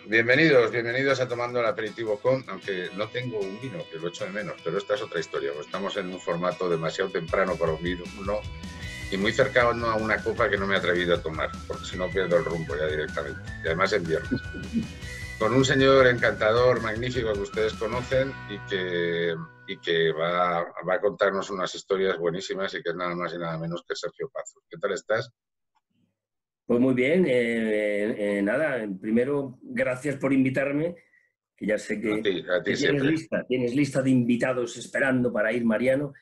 Bienvenidos, bienvenidos a Tomando el Aperitivo con, aunque no tengo un vino, que lo echo de menos, pero esta es otra historia. Estamos en un formato demasiado temprano para un vino y muy cercano a una copa que no me he atrevido a tomar, porque si no pierdo el rumbo ya directamente. Y además en viernes. Con un señor encantador, magnífico, que ustedes conocen y que va a contarnos unas historias buenísimas y que es nada más y nada menos que Sergio Pazos. ¿Qué tal estás? Pues muy bien, nada, primero gracias por invitarme, que ya sé A ti que siempre. tienes lista de invitados esperando para ir, Mariano.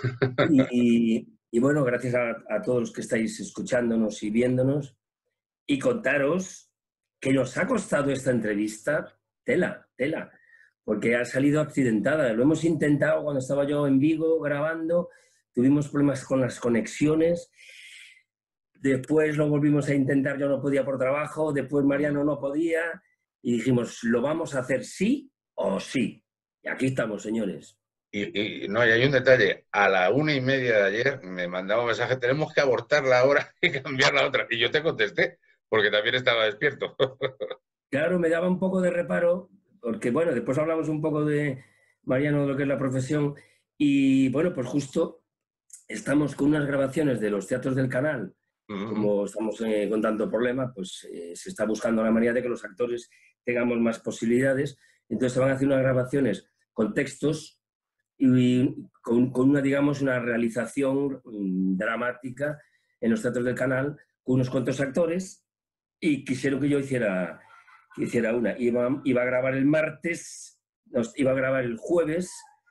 Y bueno, gracias a todos los que estáis escuchándonos y viéndonos. Y contaros que nos ha costado esta entrevista, tela, porque ha salido accidentada. Lo hemos intentado cuando estaba yo en Vigo grabando, tuvimos problemas con las conexiones. Después lo volvimos a intentar, yo no podía por trabajo, después Mariano no podía y dijimos, lo vamos a hacer sí o sí. Y aquí estamos, señores. No, y hay un detalle. A la 1:30 de ayer me mandaba un mensaje, tenemos que abortar la hora y cambiar la otra. Y yo te contesté, porque también estaba despierto. Claro, me daba un poco de reparo, porque bueno, después hablamos un poco de Mariano, de lo que es la profesión, y bueno, pues justo estamos con unas grabaciones de los teatros del canal. Como estamos con tanto problema, pues se está buscando la manera de que los actores tengamos más posibilidades. Entonces se van a hacer unas grabaciones con textos y con una, digamos, una realización dramática en los teatros del canal con unos cuantos actores y quisieron que yo hiciera una. Iba a grabar el martes, iba a grabar el jueves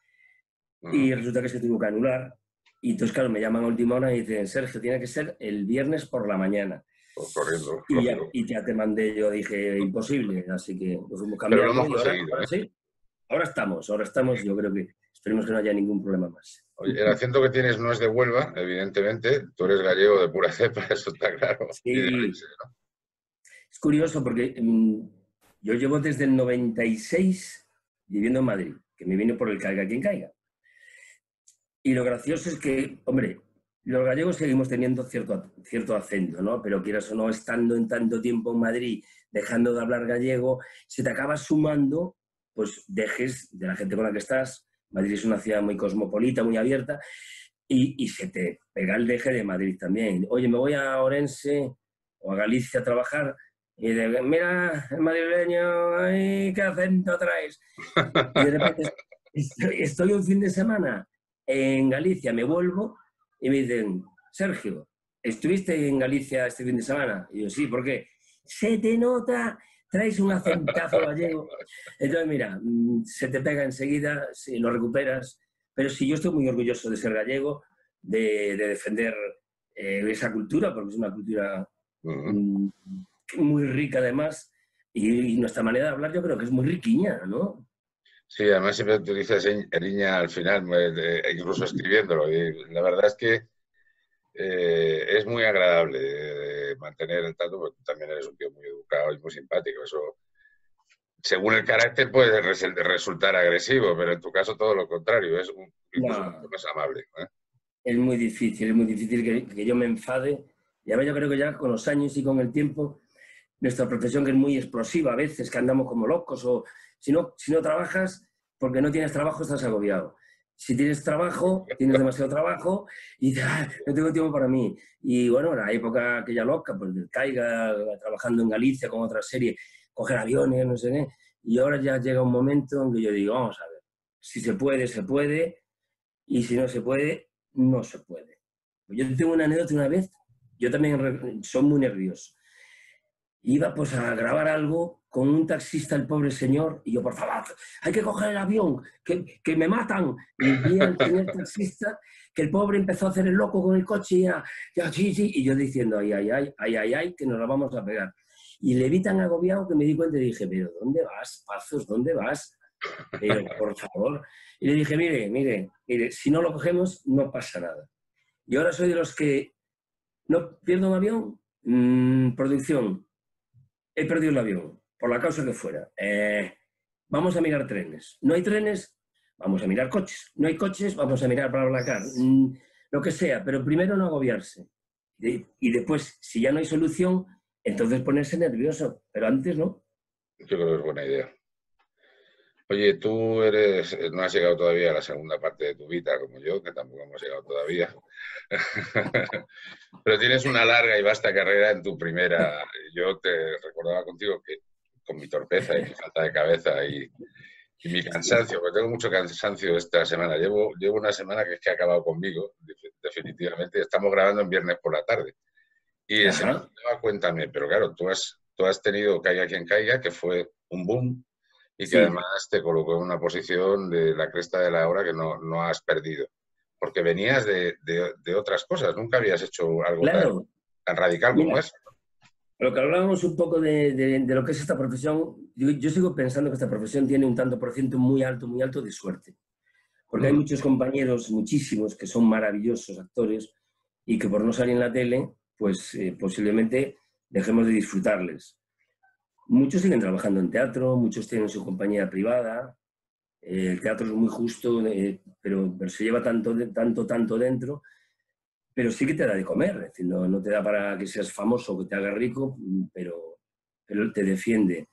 y resulta que se tuvo que anular. Y entonces, claro, me llaman a última hora y dicen, Sergio, tiene que ser el viernes por la mañana. Corriendo, lógico. Y ya te mandé, yo dije, imposible, así que lo fuimos Pero lo cambiando hemos y conseguido, ahora ¿eh? sí, ahora estamos, yo creo que esperemos que no haya ningún problema más. Oye, el acento que tienes no es de Huelva, evidentemente. Tú eres gallego de pura cepa, eso está claro. Y de Sí, Orense, ¿no? es curioso porque yo llevo desde el 96 viviendo en Madrid, que me vine por el caiga quien caiga. Y lo gracioso es que, hombre, los gallegos seguimos teniendo cierto acento, ¿no? Pero quieras o no, estando en tanto tiempo en Madrid, dejando de hablar gallego, se te acaba sumando, pues dejes de la gente con la que estás. Madrid es una ciudad muy cosmopolita, muy abierta, y se te pega el deje de Madrid también. Oye, me voy a Orense o a Galicia a trabajar, y mira, el madrileño, ay, ¿qué acento traes? Y de repente estoy un fin de semana en Galicia, me vuelvo y me dicen, Sergio, ¿estuviste en Galicia este fin de semana? Y yo, sí, ¿por qué? Se te nota, traes un acentazo gallego. Entonces, mira, se te pega enseguida, si lo recuperas, pero sí, yo estoy muy orgulloso de ser gallego, de defender esa cultura, porque es una cultura mm, muy rica además, y nuestra manera de hablar yo creo que es muy riquiña, ¿no? Sí, además siempre utilizas Eriña al final, incluso escribiéndolo. Y la verdad es que es muy agradable mantener el trato, porque tú también eres un tío muy educado y muy simpático. Eso, según el carácter, puede resultar agresivo, pero en tu caso todo lo contrario, incluso mucho No, más amable, ¿eh? es muy difícil que yo me enfade. Y a ver, yo creo que ya con los años y con el tiempo, nuestra profesión que es muy explosiva a veces, que andamos como locos, o si no trabajas, porque no tienes trabajo, estás agobiado. Si tienes trabajo, tienes demasiado trabajo y dices, "Ah, no tengo tiempo para mí". Y bueno, la época aquella loca, pues caiga trabajando en Galicia con otra serie, coger aviones, no sé qué. Y ahora ya llega un momento en que yo digo, vamos a ver, si se puede, se puede, y si no se puede, no se puede. Yo tengo una anécdota una vez, yo también soy muy nervioso. Iba pues a grabar algo con un taxista, el pobre señor, y yo, por favor, hay que coger el avión, que me matan. Y vi al señor taxista que el pobre empezó a hacer el loco con el coche, y ya, sí, sí, y yo diciendo, ay, que nos la vamos a pegar. Y le vi tan agobiado que me di cuenta y dije, pero ¿dónde vas, Pazos? ¿Dónde vas? Pero, por favor. Y le dije, mire, si no lo cogemos, no pasa nada. Y ahora soy de los que no pierdo un avión, producción, he perdido el avión, por la causa que fuera. Vamos a mirar trenes. ¿No hay trenes? Vamos a mirar coches. ¿No hay coches? Vamos a mirar BlaBlaCar. Lo que sea, pero primero no agobiarse. Y después, si ya no hay solución, entonces ponerse nervioso, pero antes no. Yo creo que es buena idea. Oye, tú no has llegado todavía a la segunda parte de tu vida, como yo, que tampoco hemos llegado todavía. Pero tienes una larga y vasta carrera en tu primera. Yo te recordaba contigo que con mi torpeza y mi falta de cabeza y mi cansancio, porque tengo mucho cansancio esta semana. Llevo una semana que es que ha acabado conmigo, definitivamente. Estamos grabando en viernes por la tarde. Y se me Ajá. olvidaba, cuéntame, pero claro, tú has tenido Caiga quien caiga, que fue un boom y que Sí, además te colocó en una posición de la cresta de la hora que no has perdido. Porque venías de otras cosas, nunca habías hecho algo claro. tan radical como Mira, eso. lo que hablábamos un poco de lo que es esta profesión, yo sigo pensando que esta profesión tiene un tanto por ciento muy alto de suerte. Porque hay Mm. muchos compañeros, muchísimos, que son maravillosos actores y que por no salir en la tele, pues posiblemente dejemos de disfrutarles. Muchos siguen trabajando en teatro, muchos tienen su compañía privada, el teatro es muy justo, pero se lleva tanto dentro, pero sí que te da de comer, es decir, no te da para que seas famoso o que te haga rico, pero te defiende.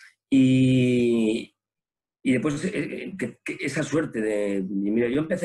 Y, y después que esa suerte de... Mira, yo empecé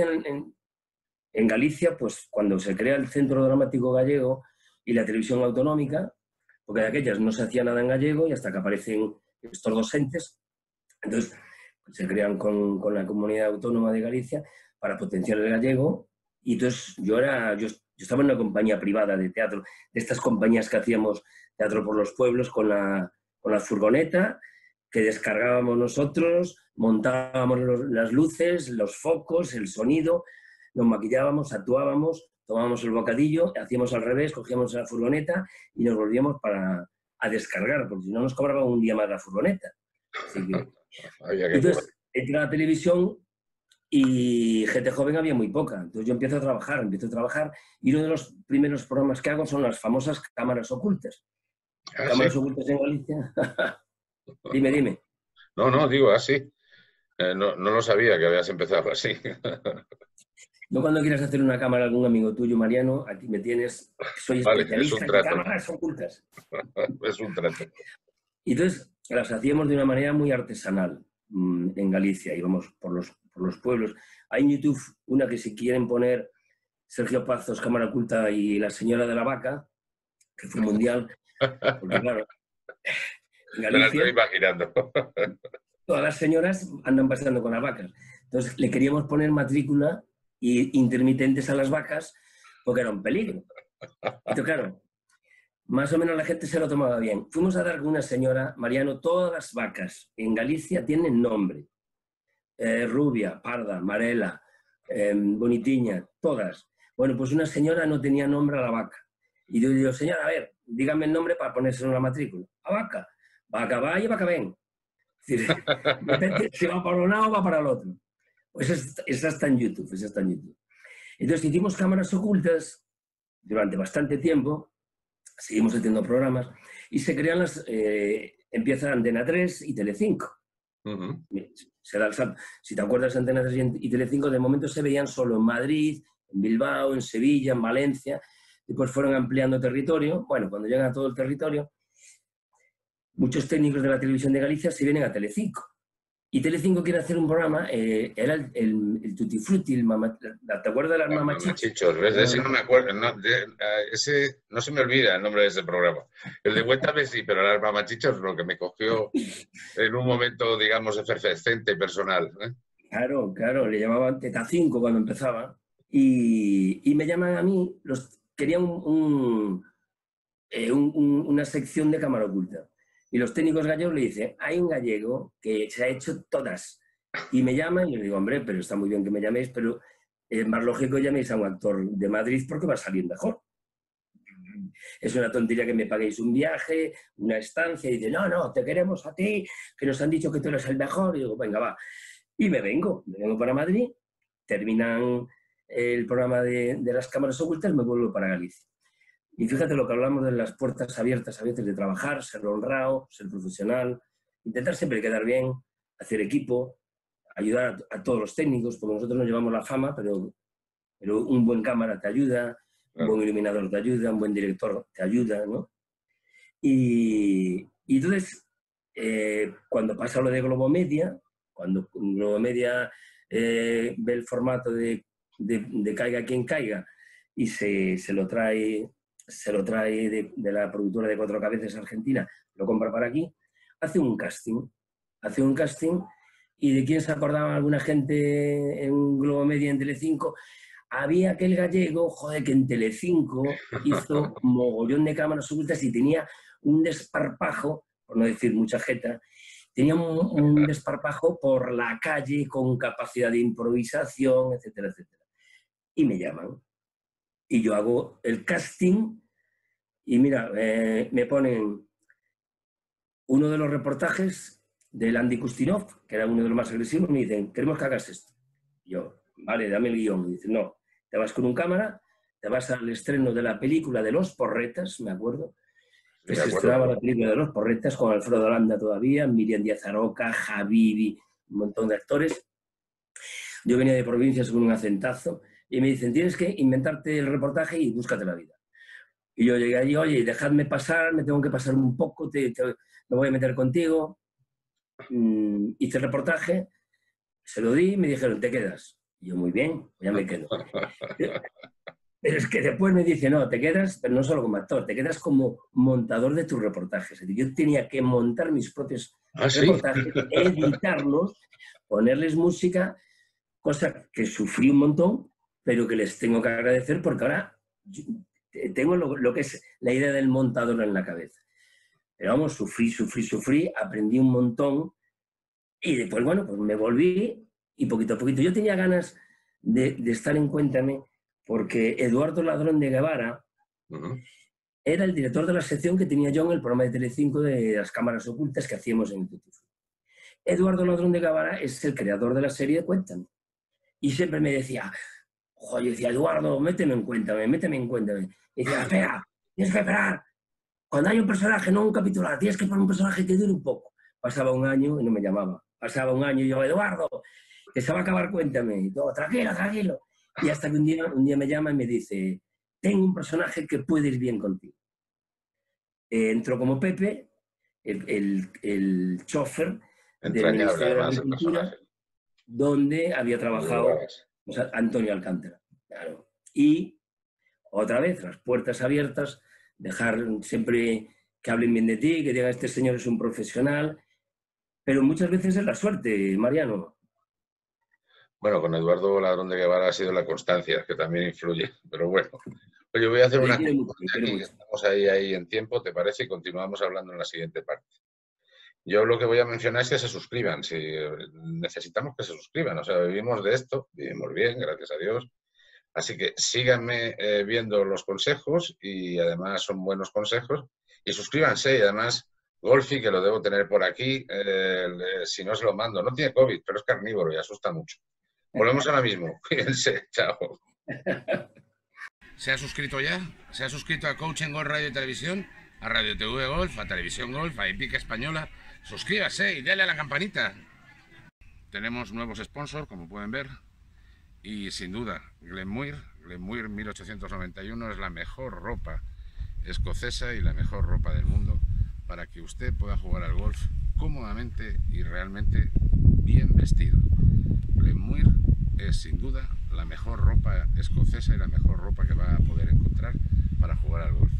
en Galicia, pues cuando se crea el Centro Dramático Gallego y la televisión autonómica, porque de aquellas no se hacía nada en gallego y hasta que aparecen estos dos entes, entonces se crean con la comunidad autónoma de Galicia para potenciar el gallego. Y entonces yo estaba en una compañía privada de teatro, de estas compañías que hacíamos teatro por los pueblos con la furgoneta, que descargábamos nosotros, montábamos las luces, los focos, el sonido, nos maquillábamos, actuábamos, tomábamos el bocadillo, hacíamos al revés, cogíamos la furgoneta y nos volvíamos a descargar, porque si no nos cobraba un día más la furgoneta. Así que, Había que currar. entonces, entra a la televisión y gente joven había muy poca. Entonces yo empiezo a trabajar y uno de los primeros programas que hago son las famosas cámaras ocultas. Ah, sí. Cámaras ocultas en Galicia. Dime. No, digo así. No lo sabía que habías empezado así. No cuando quieras hacer una cámara a algún amigo tuyo, Mariano, aquí me tienes, soy Vale, es un especialista en trato. cámaras ocultas. Es un trato. Y entonces las hacíamos de una manera muy artesanal en Galicia, íbamos por los pueblos. Hay en YouTube una que si quieren poner Sergio Pazos, cámara oculta y la señora de la vaca, que fue mundial, porque claro, en Me la estoy Galicia imaginando. todas las señoras andan paseando con las vacas. Entonces le queríamos poner matrícula y intermitentes a las vacas porque era un peligro. Entonces claro, más o menos la gente se lo tomaba bien. Fuimos a dar con una señora, Mariano, todas las vacas en Galicia tienen nombre. Rubia, parda, amarela, bonitiña, todas. Bueno, pues una señora no tenía nombre a la vaca. Y yo digo, señora, a ver, dígame el nombre para ponerse en la matrícula. A vaca. Vaca va y vaca ven. Es decir, depende si va para un lado o va para el otro. Pues esa está en YouTube, esa está en YouTube. Entonces hicimos cámaras ocultas durante bastante tiempo, seguimos haciendo programas y se crean empieza Antena 3 y Telecinco. Ujú. Se da el salto. Si te acuerdas, Antena 3 y Telecinco de momento se veían solo en Madrid, en Bilbao, en Sevilla, en Valencia. Después fueron ampliando territorio. Bueno, cuando llegan a todo el territorio, muchos técnicos de la televisión de Galicia se vienen a Telecinco. Y Telecinco quiere hacer un programa, era el Tutti Frutti, ¿te acuerdas de las Las mamachichos? mamachichos, ¿ves? De ese no me acuerdo. Ese no se me olvida el nombre de ese programa. El de Cuéntame sí, pero las mamachichos lo que me cogió en un momento, digamos, efervescente personal. ¿Eh? Claro, le llamaban Teta 5 cuando empezaba. Y me llaman a mí, querían una sección de cámara oculta. Y los técnicos gallegos le dicen, hay un gallego que se ha hecho todas. Y me llaman y yo digo, hombre, pero está muy bien que me llaméis, pero es más lógico que llaméis a un actor de Madrid porque va a salir mejor. Es una tontería que me paguéis un viaje, una estancia, y dice, no, te queremos a ti, que nos han dicho que tú eres el mejor. Y digo, venga, va. Y me vengo para Madrid, terminan el programa de las cámaras ocultas, me vuelvo para Galicia. Y fíjate lo que hablamos de las puertas abiertas a veces de trabajar, ser honrado, ser profesional, intentar siempre quedar bien, hacer equipo, ayudar a todos los técnicos, porque nosotros nos llevamos la fama, pero un buen cámara te ayuda, un Claro. buen iluminador te ayuda, un buen director te ayuda, ¿no? Y entonces cuando pasa lo de Globomedia, cuando Globomedia ve el formato de Caiga quien caiga y se lo trae de la productora de Cuatro Cabezas argentina, lo compra para aquí, hace un casting y de quién se acordaba alguna gente en Globomedia, en Telecinco. Había aquel gallego, joder, que en Telecinco hizo mogollón de cámaras ocultas y tenía un desparpajo, por no decir mucha jeta, tenía un desparpajo por la calle con capacidad de improvisación, etcétera, etcétera. Y me llaman. Y yo hago el casting y mira, me ponen uno de los reportajes del Andy Kustinov, que era uno de los más agresivos, me dicen, queremos que hagas esto. Y yo, vale, dame el guión. Me dicen, no, te vas con un cámara, te vas al estreno de la película de Los Porretas, me acuerdo, que se estrenaba la película de Los Porretas con Alfredo Landa todavía, Miriam Díaz Aroca, Javivi, un montón de actores. Yo venía de provincias con un acentazo y me dicen, tienes que inventarte el reportaje y búscate la vida. Y yo llegué allí, oye, dejadme pasar, me tengo que pasar un poco, me voy a meter contigo. Hice el reportaje, se lo di y me dijeron, ¿te quedas? Y yo, muy bien, ya me quedo. Pero es que después me dice, no, te quedas, pero no solo como actor, te quedas como montador de tus reportajes. Es decir, yo tenía que montar mis propios reportajes, editarlos, ponerles música, cosa que sufrí un montón, pero que les tengo que agradecer porque ahora tengo lo que es la idea del montador en la cabeza. Pero vamos, sufrí, aprendí un montón y después, bueno, pues me volví y poquito a poquito. Yo tenía ganas de estar en Cuéntame porque Eduardo Ladrón de Guevara era el director de la sección que tenía yo en el programa de Telecinco de las cámaras ocultas que hacíamos en el Tutti Frutti. Eduardo Ladrón de Guevara es el creador de la serie Cuéntame. Y siempre me decía, ojo, yo decía, Eduardo, méteme en Cuéntame. Y decía, espera, tienes que esperar. Cuando hay un personaje, no un capítulo, tienes que poner un personaje que dure un poco. Pasaba un año y no me llamaba. Pasaba un año y yo, Eduardo, que se va a acabar Cuéntame. Y todo, tranquilo. Y hasta que un día me llama y me dice, tengo un personaje que puede ir bien contigo. Entró como Pepe, el chofer del Ministerio de Agricultura, donde había trabajado Antonio Alcántara. Claro. Y otra vez, las puertas abiertas, dejar siempre que hablen bien de ti, que digan, este señor es un profesional, pero muchas veces es la suerte, Mariano. Bueno, con Eduardo Ladrón de Guevara ha sido la constancia, que también influye, pero bueno. Oye, voy a hacer una cosa aquí, estamos ahí en tiempo, ¿te parece? Y continuamos hablando en la siguiente parte. Yo lo que voy a mencionar es que se suscriban, si necesitamos que se suscriban, o sea, vivimos de esto, vivimos bien, gracias a Dios. Así que síganme viendo los consejos y además son buenos consejos y suscríbanse y además Golfi, que lo debo tener por aquí, si no se lo mando, no tiene COVID, pero es carnívoro y asusta mucho. Volvemos ahora mismo, cuídense, chao. ¿Se ha suscrito ya? ¿Se ha suscrito a Coaching Golf Radio y Televisión? A Radio TV Golf, a Televisión Golf, a Epica Española. Suscríbase y dale a la campanita. Tenemos nuevos sponsors, como pueden ver. Y sin duda, Glenmuir 1891 es la mejor ropa escocesa y la mejor ropa del mundo para que usted pueda jugar al golf cómodamente y realmente bien vestido. Glenmuir es sin duda la mejor ropa escocesa y la mejor ropa que va a poder encontrar para jugar al golf.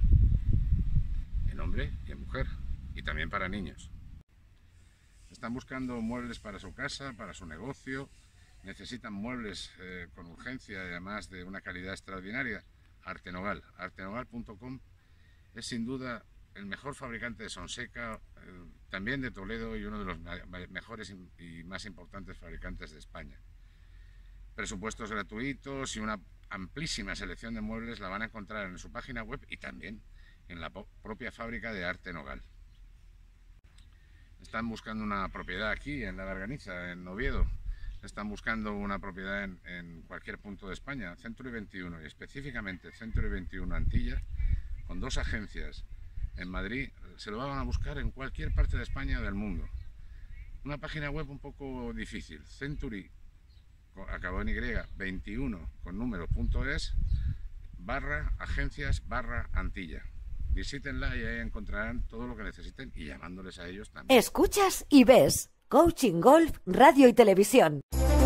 En hombre y en mujer, y también para niños. Están buscando muebles para su casa, para su negocio. Necesitan muebles con urgencia y además de una calidad extraordinaria. Artenogal. Artenogal.com es sin duda el mejor fabricante de Sonseca, también de Toledo y uno de los mejores y más importantes fabricantes de España. Presupuestos gratuitos y una amplísima selección de muebles la van a encontrar en su página web y también en la propia fábrica de Artenogal. Están buscando una propiedad aquí en La Garganiza, en Oviedo. Están buscando una propiedad en cualquier punto de España, Century 21 y específicamente Century 21 Antilla, con 2 agencias en Madrid. Se lo van a buscar en cualquier parte de España o del mundo. Una página web un poco difícil, Century, acabó en Y, 21 con número.es /agencias/Antilla. Visítenla y ahí encontrarán todo lo que necesiten y llamándoles a ellos también. Escuchas y ves Coaching Golf, Radio y Televisión.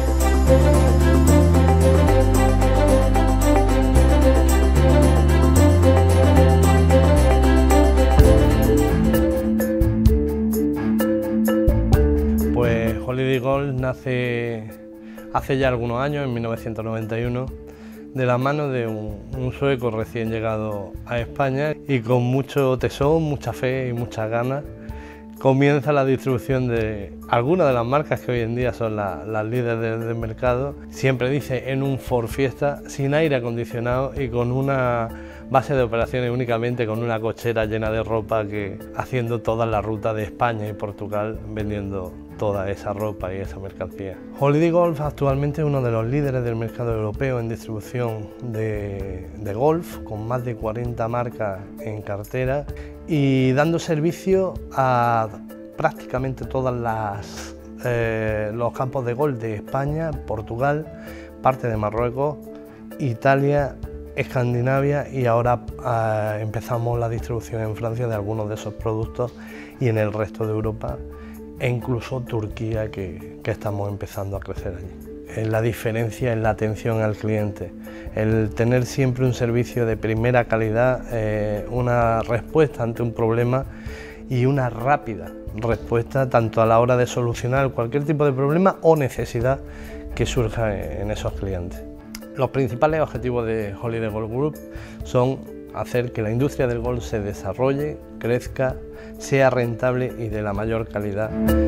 Pues Holiday Golf nace hace ya algunos años, en 1991, de la mano de un sueco recién llegado a España y con mucho tesón, mucha fe y muchas ganas comienza la distribución de algunas de las marcas que hoy en día son las líderes del mercado. Siempre dice en un Ford Fiesta, sin aire acondicionado y con una base de operaciones únicamente con una cochera llena de ropa, que haciendo toda la ruta de España y Portugal vendiendo toda esa ropa y esa mercancía. Holiday Golf actualmente es uno de los líderes del mercado europeo en distribución de golf, con más de 40 marcas en cartera y dando servicio a prácticamente todos los campos de golf de España, Portugal, parte de Marruecos, Italia, Escandinavia y ahora empezamos la distribución en Francia de algunos de esos productos y en el resto de Europa e incluso Turquía, que estamos empezando a crecer allí. La diferencia es la atención al cliente, el tener siempre un servicio de primera calidad, una respuesta ante un problema y una rápida respuesta tanto a la hora de solucionar cualquier tipo de problema o necesidad que surja en esos clientes. Los principales objetivos de Holiday Golf Group son hacer que la industria del golf se desarrolle, crezca, sea rentable y de la mayor calidad.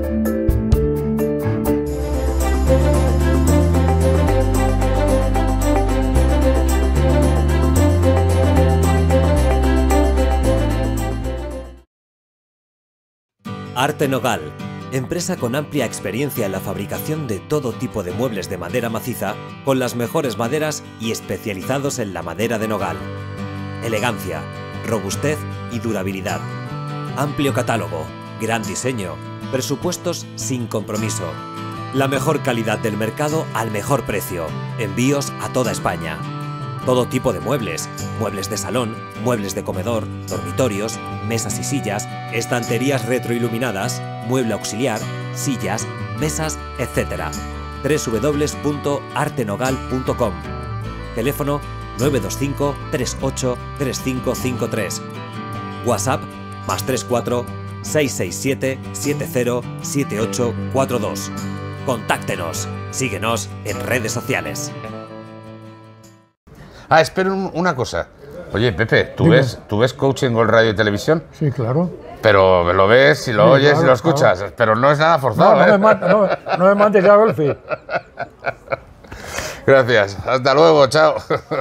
Arte Nogal, empresa con amplia experiencia en la fabricación de todo tipo de muebles de madera maciza, con las mejores maderas y especializados en la madera de nogal. Elegancia, robustez y durabilidad. Amplio catálogo, gran diseño, presupuestos sin compromiso. La mejor calidad del mercado al mejor precio. Envíos a toda España. Todo tipo de muebles, muebles de salón, muebles de comedor, dormitorios, mesas y sillas, estanterías retroiluminadas, mueble auxiliar, sillas, mesas, etc. www.artenogal.com. Teléfono 925 38 3553. WhatsApp +34 667 70 7842. Contáctenos. Síguenos en redes sociales. Espera una cosa. Oye, Pepe, ¿tú ves Coaching Golf, Radio y Televisión? Sí, claro. Pero lo ves y lo oyes claro, y lo escuchas, claro. Pero no es nada forzado. No me mandes ya, Golfi. Gracias. Hasta luego, chao.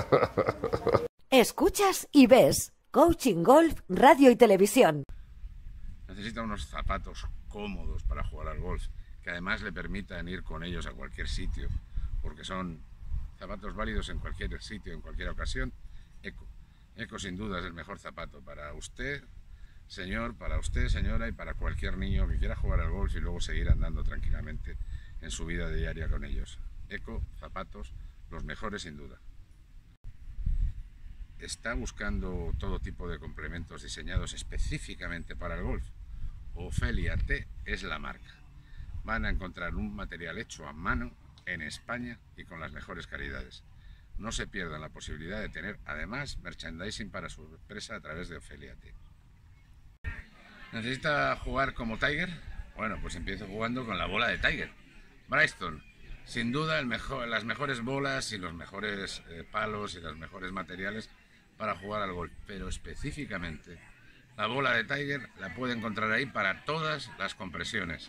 Escuchas y ves Coaching Golf, Radio y Televisión. Necesita unos zapatos cómodos para jugar al golf, que además le permitan ir con ellos a cualquier sitio, porque son zapatos válidos en cualquier sitio, en cualquier ocasión. Eco sin duda es el mejor zapato para usted, señor, para usted, señora, y para cualquier niño que quiera jugar al golf y luego seguir andando tranquilamente en su vida diaria con ellos. Eco, zapatos, los mejores sin duda. ¿Está buscando todo tipo de complementos diseñados específicamente para el golf? Ofelia T es la marca. Van a encontrar un material hecho a mano en España y con las mejores calidades. No se pierdan la posibilidad de tener además merchandising para su empresa a través de Ofelia T. ¿Necesita jugar como Tiger? Bueno, pues empiece jugando con la bola de Tiger. Bristol, sin duda las mejores bolas y los mejores palos y los mejores materiales para jugar al golf, pero específicamente la bola de Tiger la puede encontrar ahí para todas las compresiones.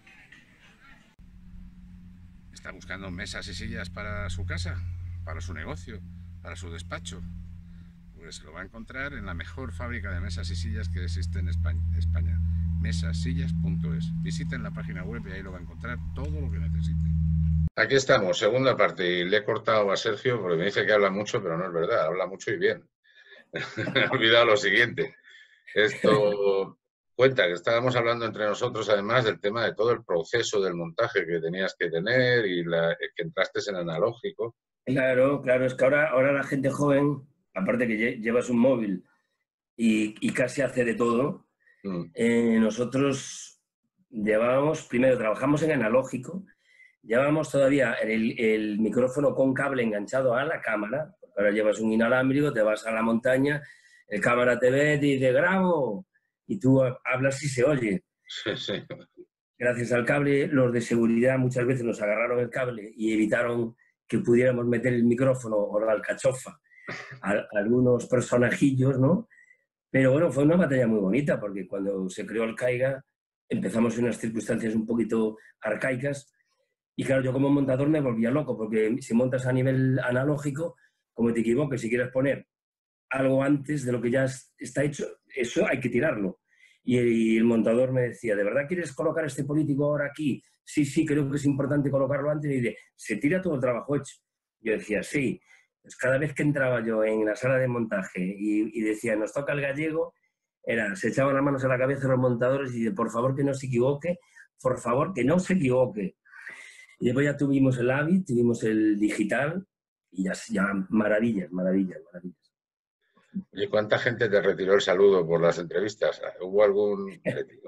¿Está buscando mesas y sillas para su casa, para su negocio, para su despacho? Pues lo va a encontrar en la mejor fábrica de mesas y sillas que existe en España, mesasillas.es. Visiten la página web y ahí lo va a encontrar todo lo que necesite. Aquí estamos, segunda parte, y le he cortado a Sergio porque me dice que habla mucho, pero no es verdad, habla mucho y bien. Me he olvidado lo siguiente. Esto cuenta que estábamos hablando entre nosotros además del tema de todo el proceso del montaje que tenías que tener y que entraste en analógico. Claro, es que ahora la gente joven, aparte que llevas un móvil y casi hace de todo. Nosotros primero trabajamos en analógico, llevábamos todavía el micrófono con cable enganchado a la cámara, porque ahora llevas un inalámbrico, te vas a la montaña, el cámara te ve, te dice grabo, y tú hablas y se oye. Sí, sí. Gracias al cable, los de seguridad muchas veces nos agarraron el cable y evitaron que pudiéramos meter el micrófono o la alcachofa a algunos personajillos, ¿no? Pero bueno, fue una batalla muy bonita, porque cuando se creó el CAIGA empezamos en unas circunstancias un poquito arcaicas, y claro, yo como montador me volvía loco, porque si montas a nivel analógico, como te equivoques, si quieres poner algo antes de lo que ya está hecho, eso hay que tirarlo. Y el montador me decía, ¿de verdad quieres colocar a este político ahora aquí? Sí, sí, creo que es importante colocarlo antes. Y dice, ¿se tira todo el trabajo hecho? Yo decía, sí. Pues cada vez que entraba yo en la sala de montaje y decía, nos toca el gallego, se echaban las manos a la cabeza los montadores y decían, por favor que no se equivoque, por favor que no se equivoque. Y después ya tuvimos el Avid, tuvimos el digital y ya maravillas, maravillas, maravillas. ¿Y cuánta gente te retiró el saludo por las entrevistas? ¿Hubo algún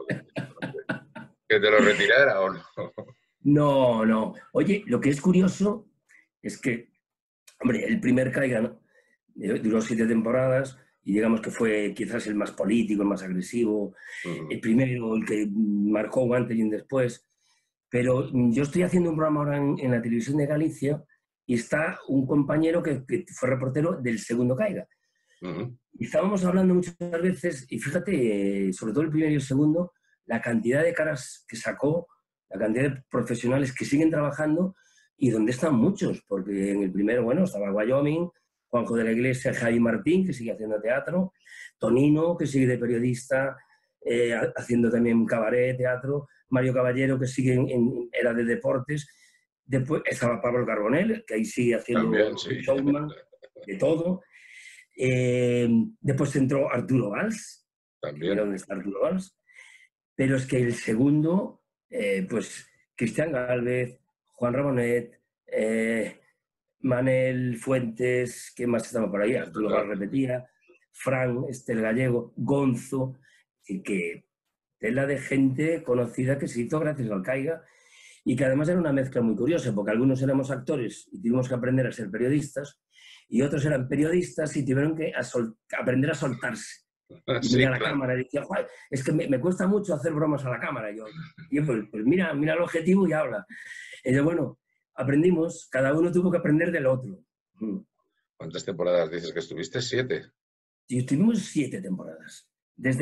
que te lo retirara o no? No, no. Oye, lo que es curioso es que, hombre, el primer CAIGA, ¿no?, duró 7 temporadas y digamos que fue quizás el más político, el más agresivo, el primero, el que marcó un antes y un después. Pero yo estoy haciendo un programa ahora en la televisión de Galicia y está un compañero que fue reportero del segundo CAIGA. Y estábamos hablando muchas veces, y fíjate, sobre todo el primero y el segundo, la cantidad de caras que sacó, la cantidad de profesionales que siguen trabajando y donde están muchos, porque en el primero, bueno, estaba Wyoming, Juanjo de la Iglesia, Javi Martín, que sigue haciendo teatro, Tonino, que sigue de periodista, haciendo también cabaret, teatro, Mario Caballero, que sigue era de deportes, después estaba Pablo Carbonell, que ahí sigue haciendo también, sí, showman, de todo. Después entró Arturo Valls, también. mira dónde está Arturo Valls, pero es que el segundo, pues Cristian Gálvez, Juan Rabonet, Manel Fuentes, ¿qué más estaba por ahí? Arturo Valls repetía, Fran, el gallego, Gonzo, que tela de gente conocida que se hizo gracias al CAIGA y que además era una mezcla muy curiosa, porque algunos éramos actores y tuvimos que aprender a ser periodistas, y otros eran periodistas y tuvieron que aprender a soltarse. Y mira la cámara y decía, es que me cuesta mucho hacer bromas a la cámara. Y yo pues mira el objetivo y habla. Y yo, bueno, aprendimos, cada uno tuvo que aprender del otro. ¿Cuántas temporadas dices que estuviste? 7. Y estuvimos 7 temporadas. Desde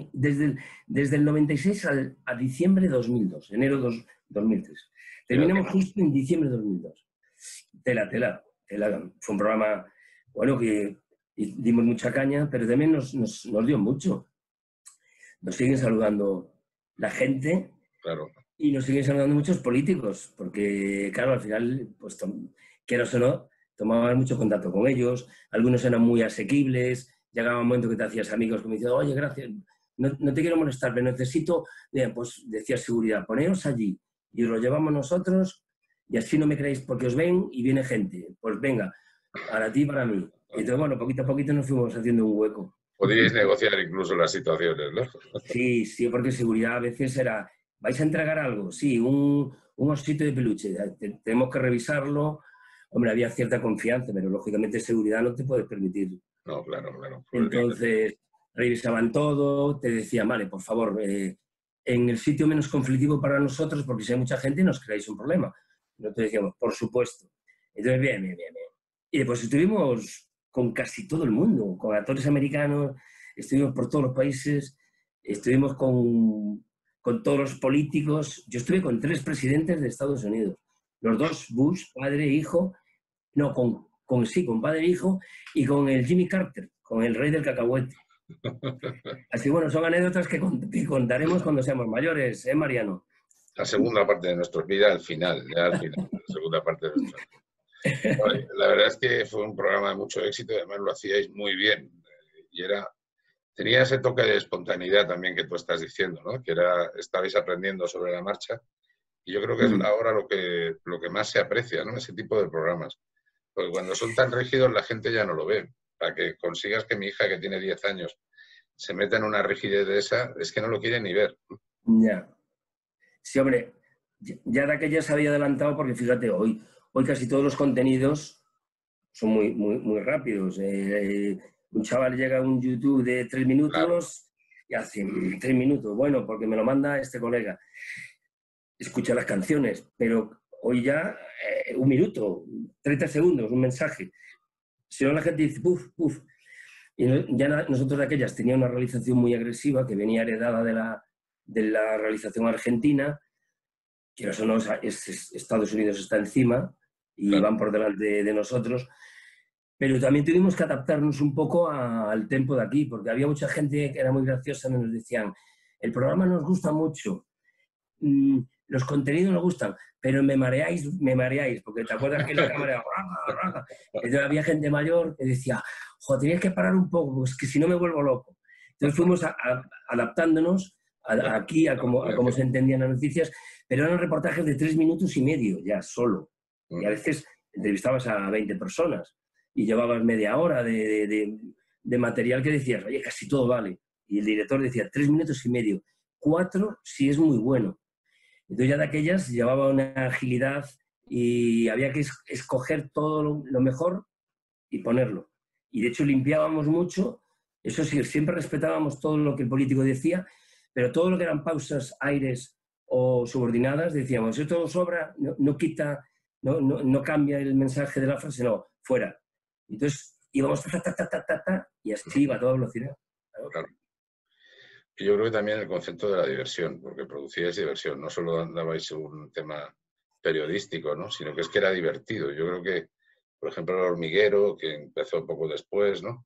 el 96 a diciembre de 2002, enero 2003. Terminamos justo en diciembre de 2002. Tela. Fue un programa, bueno, que dimos mucha caña, pero también nos dio mucho. Nos siguen saludando la gente, claro, y nos siguen saludando muchos políticos, porque, claro, al final, pues, quieras o no, tomabas mucho contacto con ellos, algunos eran muy asequibles, llegaba un momento que te hacías amigos que me decían, oye, gracias, no te quiero molestar, pero necesito, pues decías seguridad, poneos allí, y os lo llevamos nosotros, y así no me creéis porque os ven y viene gente. Pues venga, para ti y para mí. Y entonces, bueno, poquito a poquito nos fuimos haciendo un hueco. Podíais negociar incluso las situaciones, ¿no? Sí, porque seguridad a veces era, ¿vais a entregar algo? Sí, un osito de peluche, tenemos que revisarlo. Hombre, había cierta confianza, pero lógicamente seguridad no te puedes permitir. No, claro. Entonces, revisaban todo, te decían, vale, por favor, en el sitio menos conflictivo para nosotros, porque si hay mucha gente nos creáis un problema. Nosotros decíamos, por supuesto. Entonces, bien. Y después estuvimos con casi todo el mundo, con actores americanos, estuvimos por todos los países, estuvimos con todos los políticos. Yo estuve con 3 presidentes de Estados Unidos. Los 2, Bush, padre e hijo, no, con padre e hijo, y con el Jimmy Carter, con el rey del cacahuete. Así, bueno, son anécdotas que contaremos cuando seamos mayores, ¿eh, Mariano? La segunda parte de nuestra vida, al final, la segunda parte de nuestra vida. Bueno, la verdad es que fue un programa de mucho éxito y además lo hacíais muy bien. Y tenía ese toque de espontaneidad también que tú estás diciendo, ¿no? Que estabais aprendiendo sobre la marcha. Y yo creo que es ahora lo que más se aprecia, ¿no? Ese tipo de programas. Porque cuando son tan rígidos la gente ya no lo ve. Para que consigas que mi hija, que tiene 10 años, se meta en una rigidez de esa, es que no lo quieren ni ver. Ya. Sí, hombre, ya de aquella se había adelantado porque fíjate, hoy casi todos los contenidos son muy rápidos. Un chaval llega a un YouTube de 3 minutos y hace 3 minutos. Bueno, porque me lo manda este colega. Escucha las canciones, pero hoy ya 1 minuto, 30 segundos, un mensaje. Si no, la gente dice, puf, puf. Y ya nosotros de aquellas tenía una realización muy agresiva que venía heredada de la realización argentina, que eso no, Estados Unidos está encima y van por delante de nosotros, pero también tuvimos que adaptarnos un poco al tempo de aquí, porque había mucha gente que era muy graciosa y nos decían, el programa nos gusta mucho, los contenidos nos gustan, pero me mareáis, porque te acuerdas que la cámara... Entonces había gente mayor que decía, joder, tenías que parar un poco, pues que si no me vuelvo loco. Entonces fuimos adaptándonos aquí a cómo se entendían las noticias, pero eran reportajes de 3 minutos y medio ya solo. Y a veces entrevistabas a 20 personas y llevabas media hora de material que decías, oye, casi todo vale. Y el director decía, 3 minutos y medio, 4 si es muy bueno. Entonces ya de aquellas llevaba una agilidad y había que escoger todo lo mejor y ponerlo. Y de hecho limpiábamos mucho, eso sí, siempre respetábamos todo lo que el político decía, pero todo lo que eran pausas, aires o subordinadas, decíamos, esto sobra, no quita, no cambia el mensaje de la frase, no, fuera. Entonces íbamos y así iba a toda velocidad. Claro. Y yo creo que también el concepto de la diversión, porque producíais diversión, no solo andabais un tema periodístico, ¿no? Sino que es que era divertido. Yo creo que, por ejemplo, El Hormiguero, que empezó un poco después, ¿no?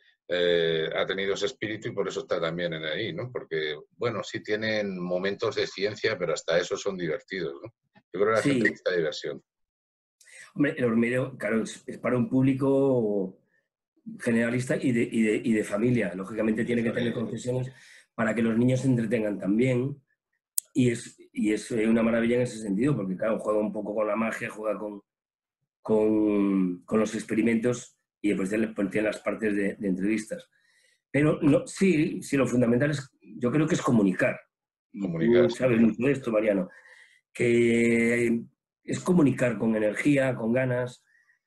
Ha tenido ese espíritu y por eso está también en ahí, ¿no? Porque, bueno, sí tienen momentos de ciencia, pero hasta eso son divertidos, ¿no? Yo creo que la gente necesita diversión. Hombre, El Hormiguero, claro, es para un público generalista y de familia. Lógicamente tiene que tener concesiones para que los niños se entretengan también. Y es una maravilla en ese sentido, porque, claro, juega un poco con la magia, juega con los experimentos y después tiene las partes de entrevistas. Pero no, sí, lo fundamental es, yo creo que es comunicar. Tú sabes mucho de esto, Mariano, que es comunicar con energía, con ganas.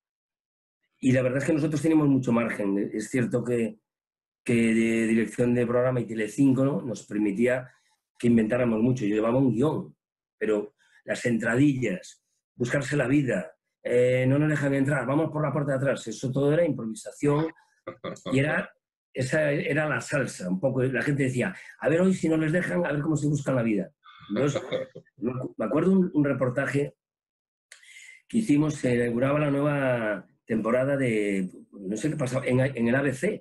Y la verdad es que nosotros tenemos mucho margen. Es cierto que de dirección de programa y Telecinco, ¿no?, nos permitía que inventáramos mucho. Yo llevaba un guión, pero las entradillas, buscarse la vida, no nos dejan entrar, vamos por la puerta de atrás, eso todo era improvisación y esa era la salsa, un poco. La gente decía, a ver hoy si no les dejan, a ver cómo se buscan la vida. Entonces, me acuerdo un reportaje que hicimos, se inauguraba la nueva temporada de, no sé qué pasaba, en el ABC.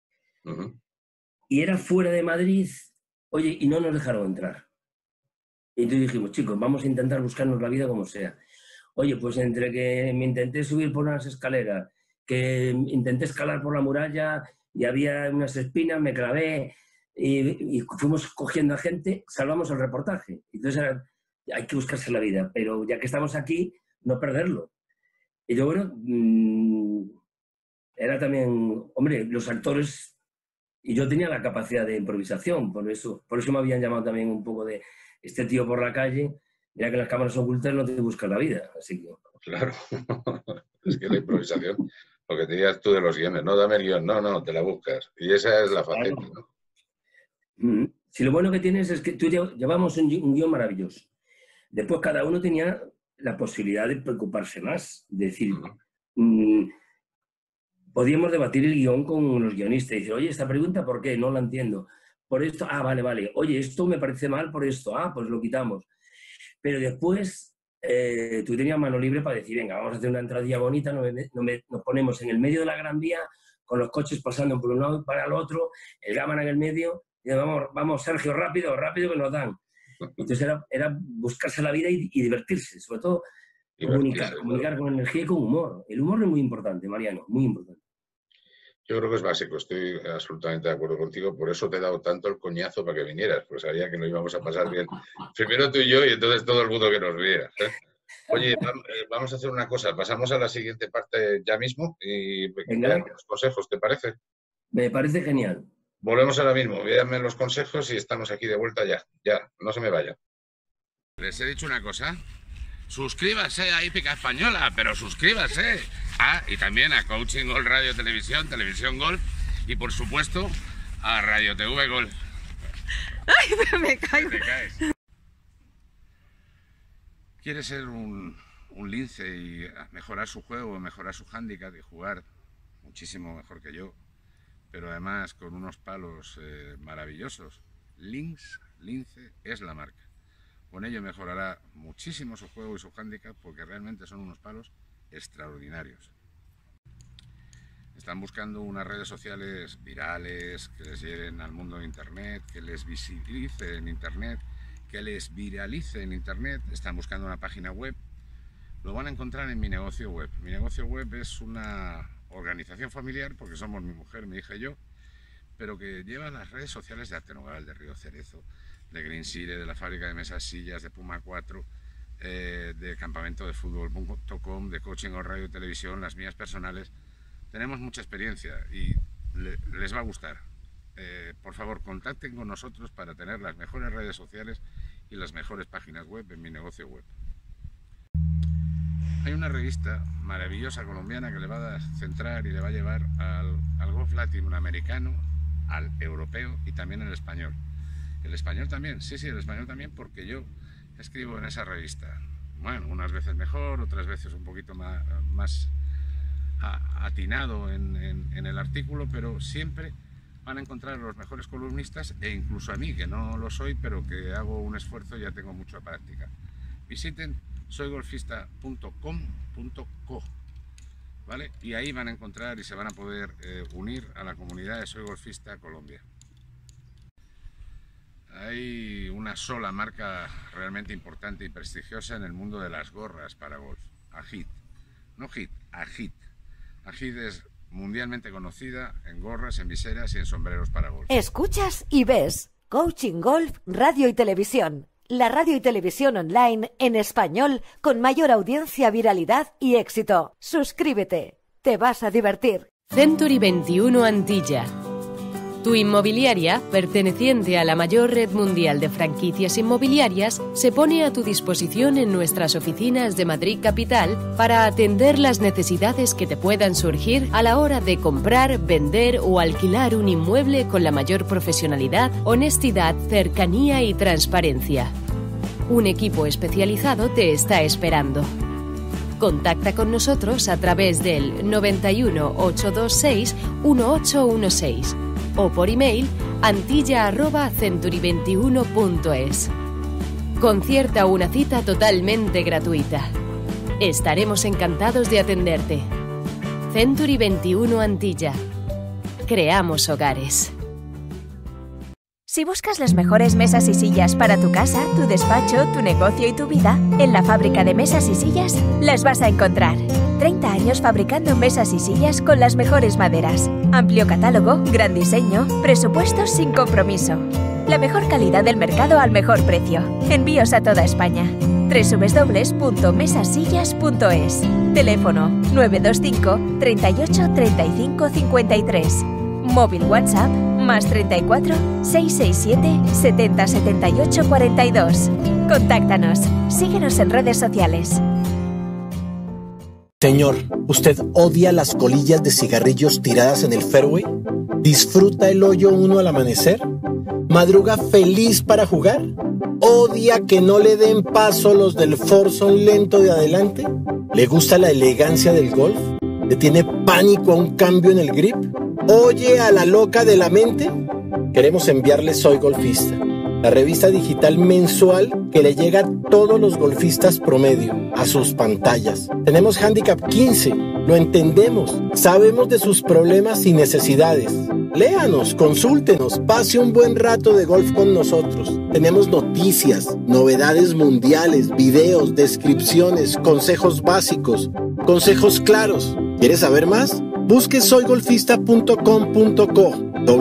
Y era fuera de Madrid, oye, y no nos dejaron entrar. Y entonces dijimos, chicos, vamos a intentar buscarnos la vida como sea. Oye, pues entre que me intenté subir por unas escaleras, que intenté escalar por la muralla y había unas espinas, me clavé y fuimos cogiendo a gente, salvamos el reportaje. Entonces hay que buscarse la vida, pero ya que estamos aquí, no perderlo. Y yo, bueno, era también, hombre, los actores... Y yo tenía la capacidad de improvisación, por eso me habían llamado también un poco de este tío por la calle, ya que las cámaras ocultas no te buscan la vida, así que... Claro, es que la improvisación, lo que te digas tú de los guiones, no, dame el guión, no, te la buscas. Y esa es la faceta, ¿no? Si lo bueno que tienes es que tú llevamos un guión maravilloso. Después cada uno tenía la posibilidad de preocuparse más, de decir... Podíamos debatir el guión con los guionistas y decir, oye, esta pregunta, ¿por qué? No la entiendo. Por esto, vale. Oye, esto me parece mal por esto, pues lo quitamos. Pero después tú tenías mano libre para decir, venga, vamos a hacer una entradilla bonita, nos ponemos en el medio de la Gran Vía, con los coches pasando por un lado y para el otro, el cámara en el medio, y vamos, Sergio, rápido que nos dan. Entonces era buscarse la vida y divertirse, sobre todo comunicar con energía y con humor. El humor es muy importante, Mariano, muy importante. Yo creo que es básico, estoy absolutamente de acuerdo contigo, por eso te he dado tanto el coñazo para que vinieras, pues sabía que lo íbamos a pasar bien. Primero tú y yo y entonces todo el mundo que nos viera. Oye, vamos a hacer una cosa, pasamos a la siguiente parte ya mismo y me los consejos, ¿te parece? Me parece genial. Volvemos ahora mismo. Véanme los consejos y estamos aquí de vuelta ya. Ya, no se me vayan. Les he dicho una cosa. Suscríbase a Hípica Española, pero suscríbase. Ah, y también a Coaching Golf Radio Televisión, Televisión Golf y por supuesto a Radio TV Golf. ¡Ay, pero me caigo! Te caes. ¿Quiere ser un lince y mejorar su juego, mejorar su hándicap y jugar muchísimo mejor que yo, pero además con unos palos maravillosos? Lince es la marca. Con ello mejorará muchísimo su juego y su hándicap porque realmente son unos palos extraordinarios. Están buscando unas redes sociales virales que les lleven al mundo de Internet, que les visibilice en Internet, que les viralice en Internet. Están buscando una página web. Lo van a encontrar en Mi Negocio Web. Mi Negocio Web es una organización familiar, porque somos mi mujer, mi hija y yo, pero que lleva las redes sociales de Arte Nogal, de Río Cerezo, de Green Sire, de la fábrica de mesas sillas, de Puma 4, de campamento de fútbol.com, de Coaching Golf Radio y Televisión, las mías personales. Tenemos mucha experiencia y les va a gustar. Por favor, contacten con nosotros para tener las mejores redes sociales y las mejores páginas web en Mi Negocio Web. Hay una revista maravillosa colombiana que le va a centrar y le va a llevar al golf latinoamericano, al europeo y también al español. El español también, sí, el español también, porque yo escribo en esa revista. Bueno, unas veces mejor, otras veces un poquito más atinado en el artículo, pero siempre van a encontrar a los mejores columnistas e incluso a mí, que no lo soy, pero que hago un esfuerzo y ya tengo mucha práctica. Visiten soygolfista.com.co, ¿vale? Y ahí van a encontrar y se van a poder unir a la comunidad de Soy Golfista Colombia. Hay una sola marca realmente importante y prestigiosa en el mundo de las gorras para golf, Agit. No Hit, Agit. Agit es mundialmente conocida en gorras, en viseras y en sombreros para golf. Escuchas y ves Coaching Golf Radio y Televisión. La radio y televisión online en español con mayor audiencia, viralidad y éxito. Suscríbete. Te vas a divertir. Century 21 Antilla. Tu inmobiliaria, perteneciente a la mayor red mundial de franquicias inmobiliarias, se pone a tu disposición en nuestras oficinas de Madrid Capital para atender las necesidades que te puedan surgir a la hora de comprar, vender o alquilar un inmueble con la mayor profesionalidad, honestidad, cercanía y transparencia. Un equipo especializado te está esperando. Contacta con nosotros a través del 91 826 1816 o por email antilla@century21.es. Concierta una cita totalmente gratuita. Estaremos encantados de atenderte. Century 21 Antilla. Creamos hogares. Si buscas las mejores mesas y sillas para tu casa, tu despacho, tu negocio y tu vida, en la fábrica de mesas y sillas las vas a encontrar. 30 años fabricando mesas y sillas con las mejores maderas. Amplio catálogo, gran diseño, presupuestos sin compromiso. La mejor calidad del mercado al mejor precio. Envíos a toda España. www.mesasillas.es. Teléfono 925 38 35 53. Móvil WhatsApp más 34 667 70 78 42. Contáctanos. Síguenos en redes sociales. Señor, ¿usted odia las colillas de cigarrillos tiradas en el fairway? ¿Disfruta el hoyo 1 al amanecer? ¿Madruga feliz para jugar? ¿Odia que no le den paso los del foursome lento de adelante? ¿Le gusta la elegancia del golf? ¿Le tiene pánico a un cambio en el grip? ¿Oye a la loca de la mente? Queremos enviarle Soy Golfista, la revista digital mensual que le llega a todos los golfistas promedio, a sus pantallas. Tenemos Handicap 15, lo entendemos, sabemos de sus problemas y necesidades. Léanos, consúltenos, pase un buen rato de golf con nosotros. Tenemos noticias, novedades mundiales, videos, descripciones, consejos básicos, consejos claros. ¿Quieres saber más? Busque soygolfista.com.co,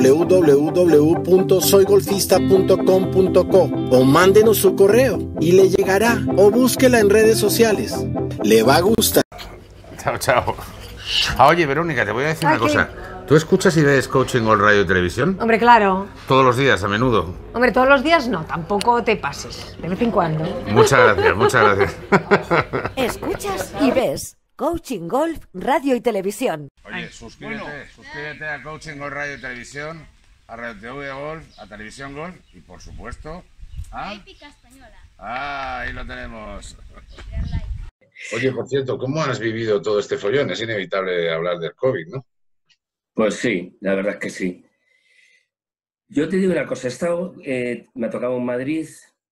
www.soygolfista.com.co o mándenos su correo y le llegará, o búsquela en redes sociales. Le va a gustar. Chao, chao. Oye, Verónica, te voy a decir una cosa. ¿Tú escuchas y ves Coaching Gold Radio y Televisión? Hombre, claro. Todos los días, a menudo. Hombre, todos los días no, tampoco te pases. De vez en cuando. Muchas gracias, muchas gracias. Escuchas y ves Coaching Golf Radio y Televisión. Oye, suscríbete a Coaching Gold Radio y Televisión, a Radio TV Golf, a Televisión Golf y, por supuesto, a... Épica Española. Ah, ahí lo tenemos. Oye, por cierto, ¿cómo has vivido todo este follón? Es inevitable hablar del COVID, ¿no? Pues sí, la verdad es que sí. Yo te digo una cosa, me ha tocado en Madrid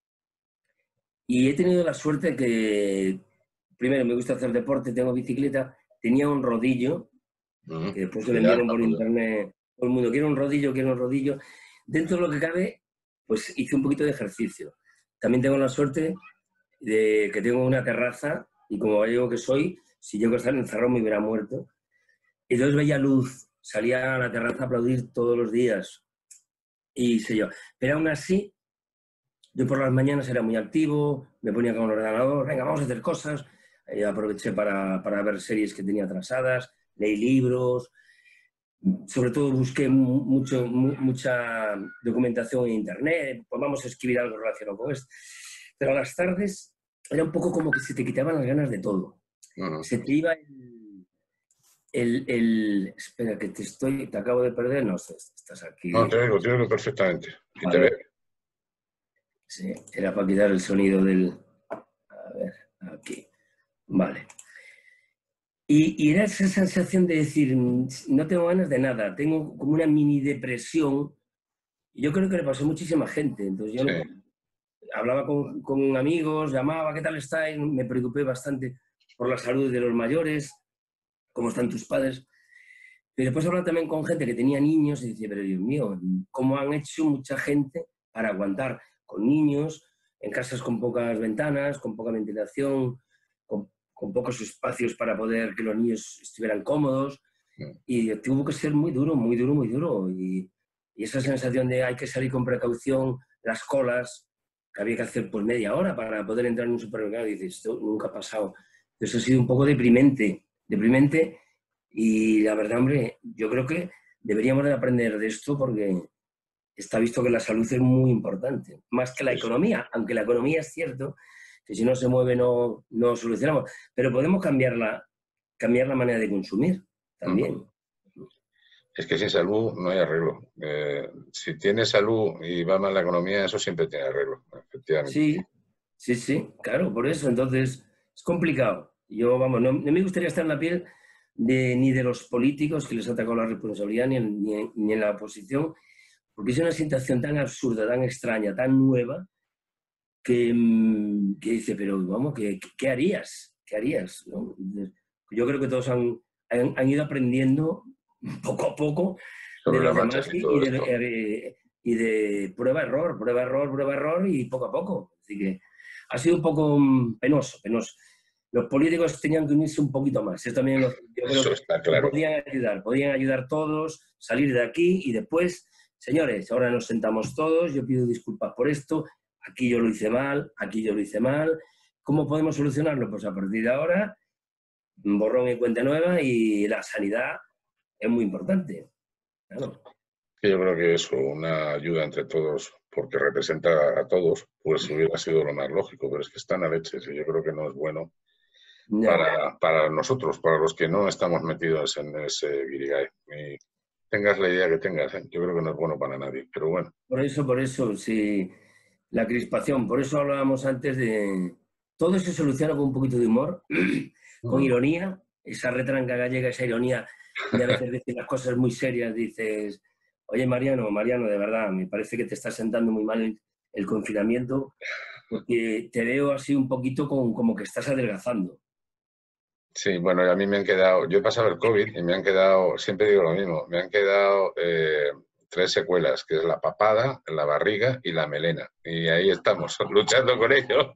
y he tenido la suerte que, primero, me gusta hacer deporte, tengo bicicleta, tenía un rodillo, que después se vendieron por internet, todo el mundo quiere un rodillo. Dentro de lo que cabe, pues hice un poquito de ejercicio. También tengo la suerte de que tengo una terraza y como gallego que soy, si llego a estar encerrado me hubiera muerto. Entonces veía luz. Salía a la terraza a aplaudir todos los días y sé yo. Pero aún así, yo por las mañanas era muy activo, me ponía con el ordenador, venga, vamos a hacer cosas. Aproveché para ver series que tenía atrasadas, leí libros, sobre todo busqué mucha documentación en internet, pues vamos a escribir algo relacionado con esto. Pero a las tardes era un poco como que se te quitaban las ganas de todo. Se te iba espera, que te acabo de perder. No, estás aquí. No, te oigo perfectamente. Y te veo. Sí, era para quitar el sonido del... A ver, aquí. Vale. Y era esa sensación de decir, no tengo ganas de nada, tengo como una mini depresión. Y yo creo que le pasó a muchísima gente. Entonces yo hablaba con amigos, llamaba, ¿qué tal estáis? Me preocupé bastante por la salud de los mayores. ¿Cómo están tus padres? Pero después hablaba también con gente que tenía niños y decía, pero Dios mío, ¿cómo han hecho mucha gente para aguantar con niños en casas con pocas ventanas, con poca ventilación, con pocos espacios para poder que los niños estuvieran cómodos? Y tuvo que ser muy duro, muy duro, muy duro. Y esa sensación de hay que salir con precaución, las colas, que había que hacer pues media hora para poder entrar en un supermercado, y dices, esto nunca ha pasado. Entonces ha sido un poco deprimente, y la verdad, hombre, yo creo que deberíamos de aprender de esto porque está visto que la salud es muy importante, más que la economía, aunque la economía es cierto que si no se mueve no solucionamos, pero podemos cambiar la manera de consumir también. Es que sin salud no hay arreglo. Si tienes salud y va mal la economía, eso siempre tiene arreglo, efectivamente. Sí, claro, por eso, entonces es complicado. Yo, vamos, no me gustaría estar en la piel ni de los políticos que les ha atacado la responsabilidad, ni en la oposición, porque es una situación tan absurda, tan extraña, tan nueva, que dice, pero vamos, ¿qué harías? ¿Qué harías? ¿No? Yo creo que todos han ido aprendiendo poco a poco sobre de los demás y de prueba-error y poco a poco. Así que ha sido un poco penoso. Los políticos tenían que unirse un poquito más. Eso también yo creo que está claro. Podían ayudar todos, salir de aquí y después, señores, ahora nos sentamos todos, yo pido disculpas por esto, aquí yo lo hice mal, ¿Cómo podemos solucionarlo? Pues a partir de ahora, borrón y cuenta nueva, y la sanidad es muy importante. Claro. Yo creo que eso, una ayuda entre todos, porque representa a todos, pues hubiera sido lo más lógico, pero es que están a leches y yo creo que no es bueno. Para nosotros, para los que no estamos metidos en ese guirigay. Y tengas la idea que tengas, yo creo que no es bueno para nadie, pero bueno. Por eso, sí, la crispación, por eso hablábamos antes de... Todo se soluciona con un poquito de humor, con ironía, esa retranca gallega, esa ironía, y a veces decir las cosas muy serias, dices, oye Mariano, de verdad, me parece que te está sentando muy mal el confinamiento, porque te veo así un poquito como que estás adelgazando. Sí, bueno, a mí me han quedado, yo he pasado el COVID y me han quedado, siempre digo lo mismo, me han quedado 3 secuelas, que es la papada, la barriga y la melena. Y ahí estamos, luchando con ello.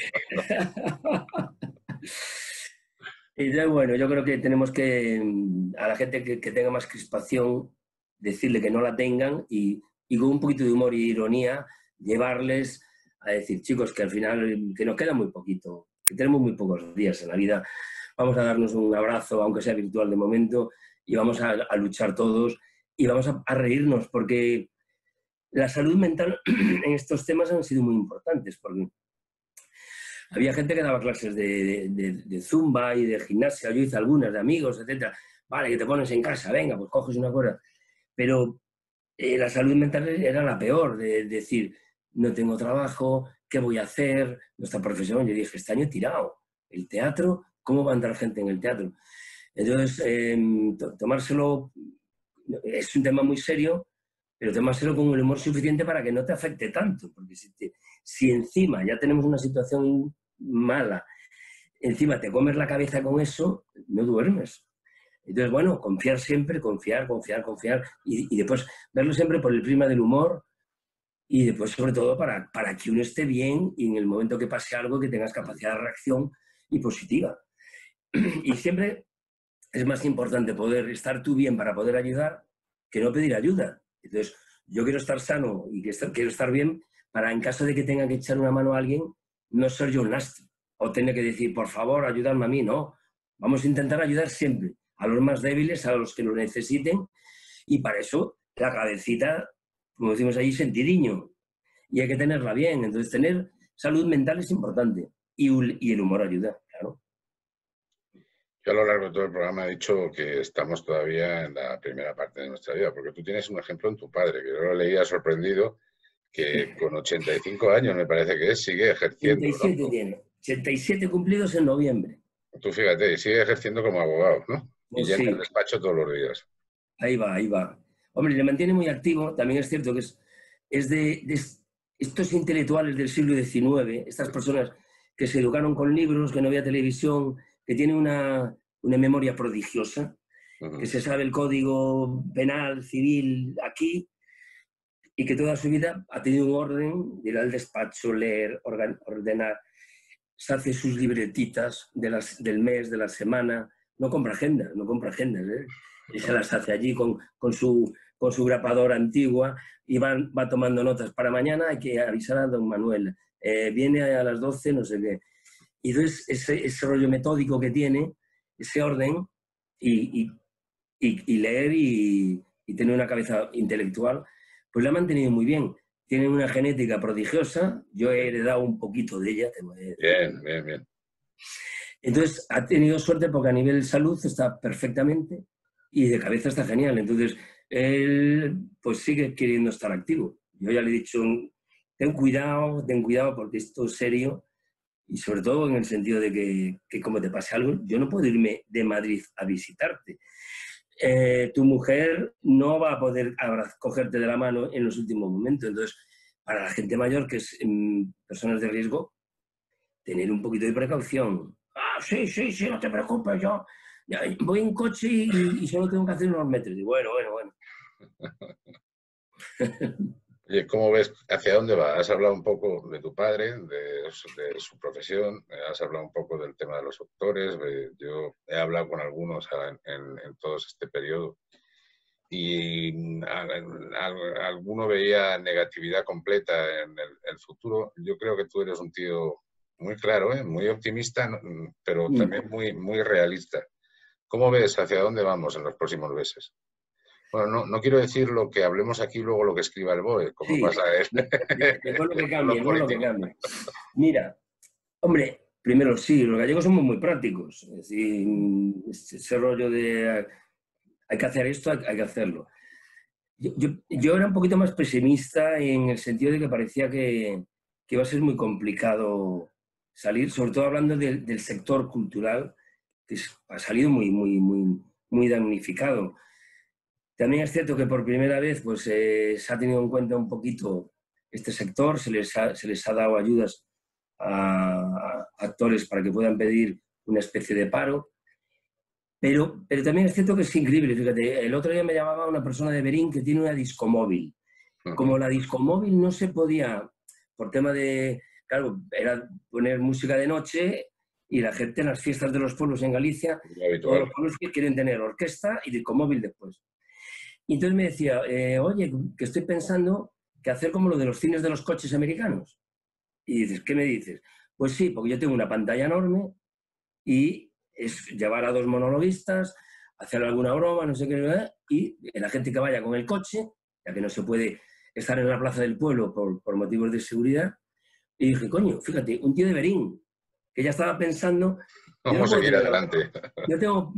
Y bueno, yo creo que tenemos que, a la gente que tenga más crispación, decirle que no la tengan y con un poquito de humor y ironía, llevarles a decir, chicos, que al final, que nos queda muy poquito, que tenemos muy pocos días en la vida. Vamos a darnos un abrazo, aunque sea virtual de momento, y vamos a luchar todos y vamos a reírnos, porque la salud mental en estos temas han sido muy importantes, porque había gente que daba clases de zumba y de gimnasia, yo hice algunas de amigos, etcétera. Vale, que te pones en casa, venga, pues coges una cuerda. Pero la salud mental era la peor, de decir, no tengo trabajo, ¿qué voy a hacer? Nuestra profesión, yo dije, este año he tirado. El teatro, ¿cómo va a entrar gente en el teatro? Entonces, tomárselo es un tema muy serio, pero tomárselo con el humor suficiente para que no te afecte tanto, porque si encima ya tenemos una situación mala, encima te comes la cabeza con eso, no duermes. Entonces, bueno, confiar siempre, confiar, y después verlo siempre por el prisma del humor y después, sobre todo, para que uno esté bien y en el momento que pase algo que tengas capacidad de reacción y positiva. Y siempre es más importante poder estar tú bien para poder ayudar que no pedir ayuda. Entonces, yo quiero estar sano y quiero estar bien para, en caso de que tenga que echar una mano a alguien, no ser yo un lastre o tener que decir, por favor, ayúdame a mí. No, vamos a intentar ayudar siempre a los más débiles, a los que lo necesiten, y para eso la cabecita, como decimos ahí, sentidiño, y hay que tenerla bien. Entonces, tener salud mental es importante y el humor ayuda, claro. Yo a lo largo de todo el programa he dicho que estamos todavía en la primera parte de nuestra vida, porque tú tienes un ejemplo en tu padre, que yo lo leía sorprendido, que con 85 años, me parece que es, sigue ejerciendo. 87 ¿no? tiene, 87 cumplidos en noviembre. Tú fíjate, sigue ejerciendo como abogado, ¿no? Y Sí. llena el despacho todos los días. Ahí va. Hombre, le mantiene muy activo. También es cierto que es de estos intelectuales del siglo XIX, estas personas que se educaron con libros, que no había televisión, que tienen una memoria prodigiosa, que se sabe el código penal, civil, aquí, y que toda su vida ha tenido un orden, ir al despacho, leer, ordenar, se hace sus libretitas del mes, de la semana, no compra agendas, ¿eh? Y se las hace allí con su grapadora antigua y va tomando notas. Para mañana hay que avisar a don Manuel, viene a las 12, no sé qué. Y entonces ese rollo metódico que tiene, ese orden, y leer y tener una cabeza intelectual, pues la ha mantenido muy bien. Tiene una genética prodigiosa, yo he heredado un poquito de ella. Bien. Entonces ha tenido suerte porque a nivel salud está perfectamente y de cabeza está genial. Entonces él pues sigue queriendo estar activo. Yo ya le he dicho, ten cuidado porque esto es serio, y sobre todo en el sentido de que como te pase algo, yo no puedo irme de Madrid a visitarte. Tu mujer no va a poder cogerte de la mano en los últimos momentos. Entonces, para la gente mayor, que es personas de riesgo, tener un poquito de precaución. Sí, no te preocupes, yo voy en coche y solo tengo que hacer unos metros. Y bueno. Oye, ¿cómo ves hacia dónde va? Has hablado un poco de tu padre, de su profesión, has hablado un poco del tema de los doctores. Yo he hablado con algunos en todo este periodo y alguno veía negatividad completa en el futuro. Yo creo que tú eres un tío muy claro, muy optimista, pero también muy realista. ¿Cómo ves hacia dónde vamos en los próximos meses? Bueno, no quiero decir lo que hablemos aquí y luego lo que escriba el BOE, como pasa después lo que cambie. Mira, hombre, primero sí, los gallegos somos muy prácticos. Es decir, ese rollo de hay que hacer esto, hay que hacerlo. Yo era un poquito más pesimista en el sentido de que parecía que iba a ser muy complicado salir, sobre todo hablando del sector cultural, que ha salido muy damnificado. También es cierto que por primera vez pues, se ha tenido en cuenta un poquito este sector, se les ha dado ayudas a actores para que puedan pedir una especie de paro, pero también es cierto que es increíble. Fíjate, el otro día me llamaba una persona de Berín que tiene una discomóvil. Como la discomóvil no se podía, por tema de, claro, era poner música de noche y la gente en las fiestas de los pueblos en Galicia, todos los pueblos que quieren tener orquesta y discomóvil después. Y entonces me decía, oye, que estoy pensando que hacer como lo de los cines de los coches americanos. Y dices, ¿qué me dices? Pues sí, porque yo tengo una pantalla enorme y es llevar a 2 monologuistas, hacer alguna broma, no sé qué, ¿verdad? Y la gente que vaya con el coche, ya que no se puede estar en la plaza del pueblo por motivos de seguridad. Y dije, coño, fíjate, un tío de Berín, que ya estaba pensando... Vamos a seguir adelante. Yo tengo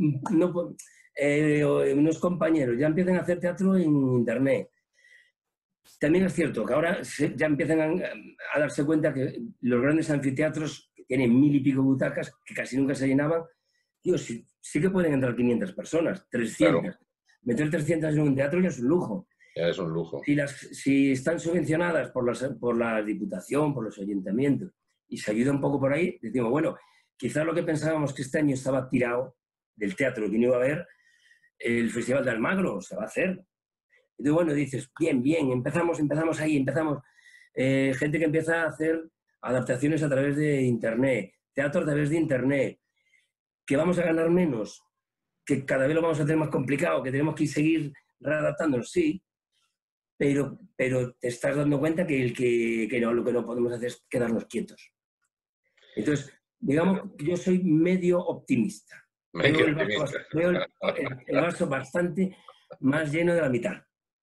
unos compañeros, ya empiezan a hacer teatro en internet. También es cierto que ahora ya empiezan a darse cuenta que los grandes anfiteatros, que tienen 1000 y pico butacas, que casi nunca se llenaban, digo, sí que pueden entrar 500 personas, 300. Claro. Meter 300 en un teatro ya es un lujo. Ya es un lujo. Si están subvencionadas por la Diputación, por los ayuntamientos, y se ayuda un poco por ahí, decimos, bueno, quizás lo que pensábamos que este año estaba tirado del teatro, que no iba a haber, el Festival de Almagro se va a hacer. Entonces, bueno, dices, bien, empezamos ahí, gente que empieza a hacer adaptaciones a través de Internet, teatro a través de Internet, que vamos a ganar menos, que cada vez lo vamos a hacer más complicado, que tenemos que seguir readaptándonos, sí, pero te estás dando cuenta que lo que no podemos hacer es quedarnos quietos. Entonces, digamos que yo soy medio optimista. Veo el vaso bastante más lleno de la mitad.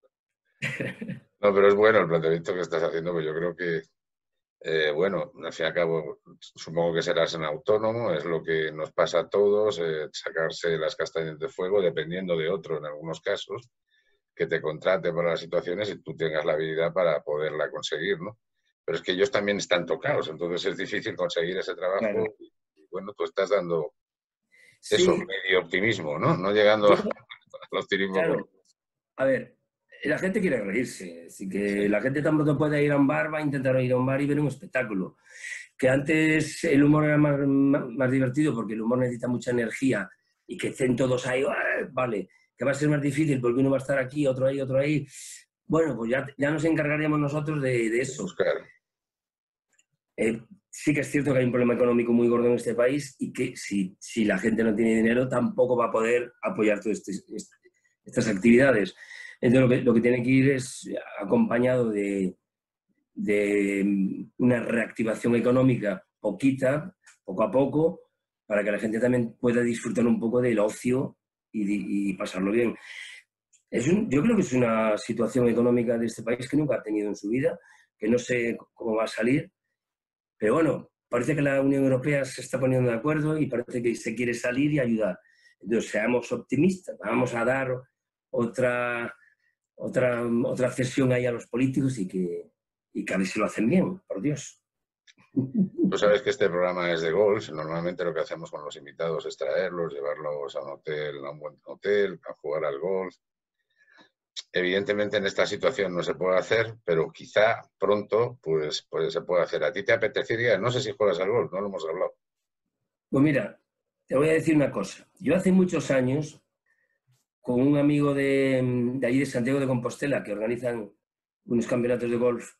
No, pero es bueno el planteamiento que estás haciendo, pues yo creo que, bueno, al fin y al cabo, supongo que serás un autónomo, es lo que nos pasa a todos, sacarse las castañas de fuego, dependiendo de otro en algunos casos, que te contrate para las situaciones y tú tengas la habilidad para poderla conseguir, ¿no? Pero es que ellos también están tocados, entonces es difícil conseguir ese trabajo. Claro. Y bueno, tú estás dando eso, medio optimismo, ¿no? No llegando al optimismo. Claro. A ver, la gente quiere reírse, así que la gente tampoco puede ir a un bar, va a intentar ir a un bar y ver un espectáculo. Que antes el humor era más divertido porque el humor necesita mucha energía y que estén todos ahí, vale, que va a ser más difícil porque uno va a estar aquí, otro ahí. Bueno, pues ya nos encargaríamos nosotros de eso. Claro. Sí que es cierto que hay un problema económico muy gordo en este país y que si la gente no tiene dinero tampoco va a poder apoyar todas estas actividades. Entonces lo que tiene que ir es acompañado de una reactivación económica poco a poco, para que la gente también pueda disfrutar un poco del ocio y pasarlo bien. Yo creo que es una situación económica de este país que nunca ha tenido en su vida, que no sé cómo va a salir, pero bueno, parece que la Unión Europea se está poniendo de acuerdo y parece que se quiere salir y ayudar. Entonces, seamos optimistas, vamos a dar otra cesión ahí a los políticos y que a ver si lo hacen bien, por Dios. Tú sabes que este programa es de golf. Normalmente lo que hacemos con los invitados es traerlos, llevarlos a un buen hotel, a jugar al golf. Evidentemente en esta situación no se puede hacer, pero quizá pronto pues se puede hacer. ¿A ti te apetecería? No sé si juegas al golf, no lo hemos hablado. Pues mira, te voy a decir una cosa. Yo hace muchos años, con un amigo de allí de Santiago de Compostela, que organizan unos campeonatos de golf,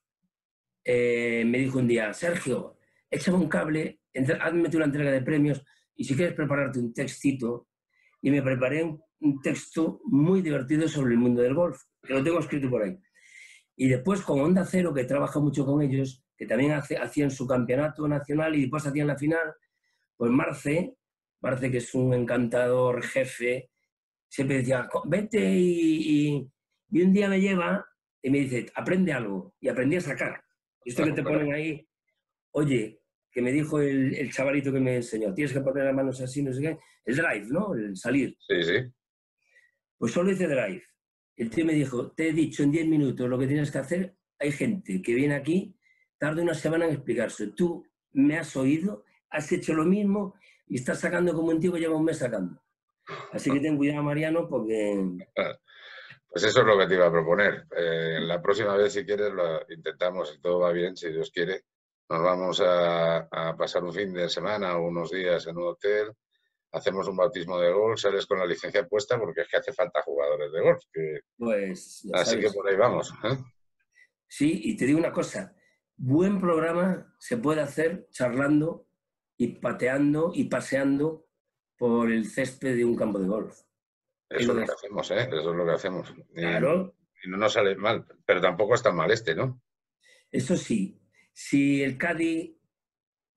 me dijo un día, Sergio, échame un cable, hazme tú una entrega de premios y si quieres prepararte un textito. Y me preparé un texto muy divertido sobre el mundo del golf, que lo tengo escrito por ahí. Y después con Onda Cero, que trabaja mucho con ellos, que también hacían su campeonato nacional y después hacían la final, pues Marce, que es un encantador jefe, siempre decía, vete y un día me lleva y me dice, aprende algo. Y aprendí a sacar. Y esto que te ponen ahí, oye, que me dijo el chavalito que me enseñó, tienes que poner las manos así, no sé qué, el drive, ¿no? El salir. Sí, sí. Pues solo hice drive. El tío me dijo, te he dicho en 10 minutos lo que tienes que hacer, hay gente que viene aquí, tarda una semana en explicarse. Tú me has oído, has hecho lo mismo y estás sacando como un tío que lleva un mes sacando. Así que ten cuidado, Mariano, porque... Pues eso es lo que te iba a proponer. La próxima vez, si quieres, lo intentamos, si todo va bien, si Dios quiere. Nos vamos a pasar un fin de semana o unos días en un hotel, hacemos un bautismo de golf, sales con la licencia puesta porque es que hace falta jugadores de golf. Pues, así que por ahí vamos. Sí, y te digo una cosa, buen programa se puede hacer charlando y pateando y paseando por el césped de un campo de golf. Eso es lo que hacemos, ¿eh? Eso es lo que hacemos. Claro. Y no nos sale mal, pero tampoco es tan mal ¿no? Eso sí. Si el Cádiz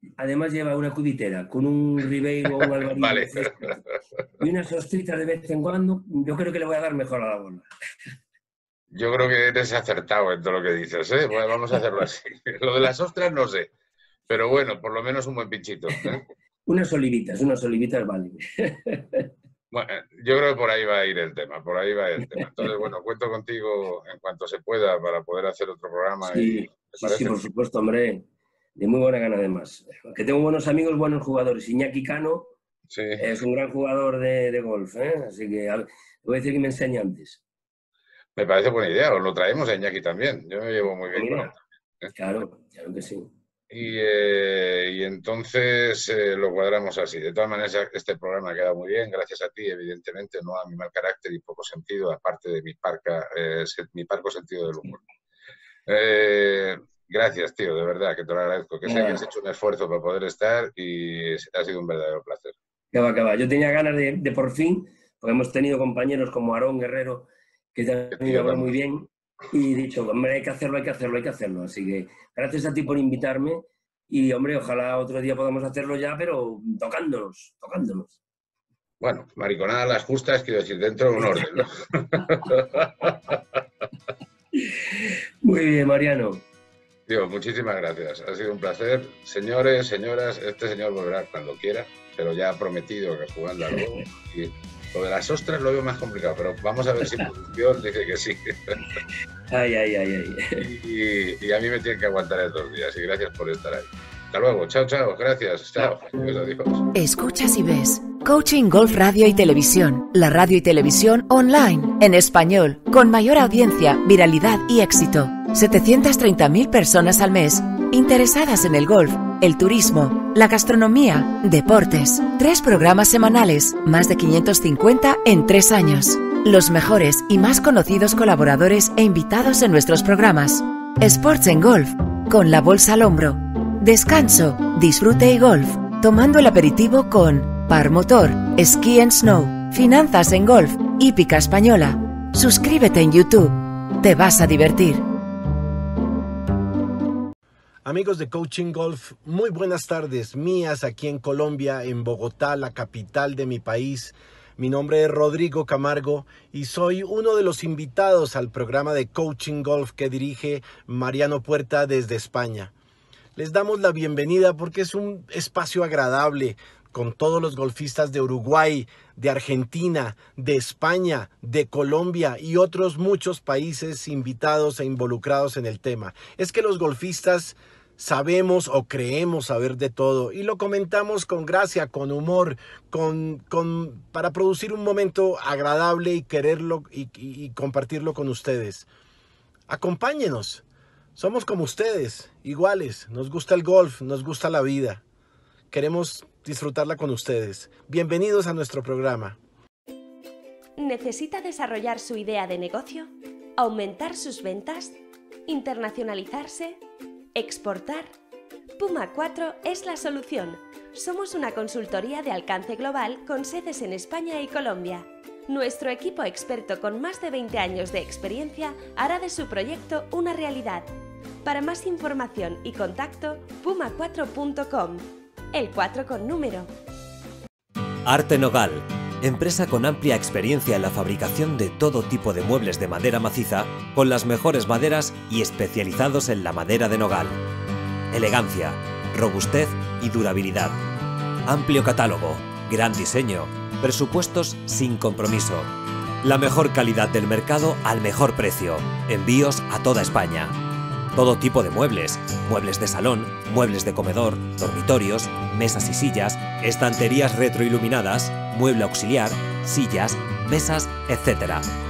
Además lleva una cubitera con un ribeiro o un alvarillo Vale. y unas ostritas de vez en cuando. Yo creo que le voy a dar mejor a la bola. Yo creo que eres acertado en todo lo que dices, ¿eh? Bueno, vamos a hacerlo así. Lo de las ostras no sé, pero bueno, por lo menos un buen pinchito, ¿eh? Unas olivitas valen. Bueno, yo creo que por ahí va a ir el tema, por ahí va el tema. Entonces, bueno, cuento contigo en cuanto se pueda para poder hacer otro programa. Sí, sí, por supuesto, hombre. De muy buena gana, además. Que tengo buenos amigos, buenos jugadores. Iñaki Cano es un gran jugador de golf, ¿eh? Así que voy a decir que me enseñe antes. Me parece buena idea, os lo traemos a Iñaki también. Yo me llevo muy bien con él. Claro que sí. Y entonces lo cuadramos así. De todas maneras, este programa ha quedado muy bien, gracias a ti, evidentemente, no a mi mal carácter y poco sentido, aparte de mi parco sentido del humor. Gracias, tío, de verdad, que te lo agradezco. Que sé que has hecho un esfuerzo para poder estar y ha sido un verdadero placer. Que va. Yo tenía ganas de por fin, porque hemos tenido compañeros como Aarón Guerrero, que te han ido muy bien, y he dicho, hombre, hay que hacerlo. Así que gracias a ti por invitarme y, hombre, ojalá otro día podamos hacerlo ya, pero tocándonos. Bueno, mariconadas las justas, quiero decir, dentro de un orden, ¿no? Muy bien, Mariano. Tío, muchísimas gracias. Ha sido un placer. Señores, señoras, este señor volverá cuando quiera, pero ya ha prometido que jugando al juego. Y lo de las ostras lo veo más complicado, pero vamos a ver si producción dice que sí. Ay. Y a mí me tienen que aguantar estos días. Y gracias por estar ahí. Hasta luego. Chao. Gracias. Chao. Adiós. Escuchas y ves Coaching Golf Radio y Televisión, la radio y televisión online, en español, con mayor audiencia, viralidad y éxito. 730.000 personas al mes, interesadas en el golf, el turismo, la gastronomía, deportes. 3 programas semanales, más de 550 en 3 años. Los mejores y más conocidos colaboradores e invitados en nuestros programas. Sports en Golf, con la bolsa al hombro. Descanso, disfrute y golf, tomando el aperitivo con Par Motor, Ski and Snow, Finanzas en Golf, Hípica Española. Suscríbete en YouTube, te vas a divertir. Amigos de Coaching Golf, muy buenas tardes mías aquí en Colombia, en Bogotá, la capital de mi país. Mi nombre es Rodrigo Camargo y soy uno de los invitados al programa de Coaching Golf que dirige Mariano Puerta desde España. Les damos la bienvenida porque es un espacio agradable con todos los golfistas de Uruguay, de Argentina, de España, de Colombia y otros muchos países invitados e involucrados en el tema. Es que los golfistas sabemos o creemos saber de todo y lo comentamos con gracia, con humor, para producir un momento agradable y quererlo y compartirlo con ustedes. Acompáñenos, somos como ustedes, iguales, nos gusta el golf, nos gusta la vida, queremos disfrutarla con ustedes. Bienvenidos a nuestro programa. ¿Necesita desarrollar su idea de negocio? ¿Aumentar sus ventas? ¿Internacionalizarse? ¿Exportar? Puma 4 es la solución. Somos una consultoría de alcance global con sedes en España y Colombia. Nuestro equipo experto con más de 20 años de experiencia hará de su proyecto una realidad. Para más información y contacto, puma4.com. El 4 con número. Arte Nogal, empresa con amplia experiencia en la fabricación de todo tipo de muebles de madera maciza, con las mejores maderas y especializados en la madera de nogal. Elegancia, robustez y durabilidad. Amplio catálogo, gran diseño, presupuestos sin compromiso. La mejor calidad del mercado al mejor precio. Envíos a toda España. Todo tipo de muebles, muebles de salón, muebles de comedor, dormitorios, mesas y sillas, estanterías retroiluminadas, mueble auxiliar, sillas, mesas, etc.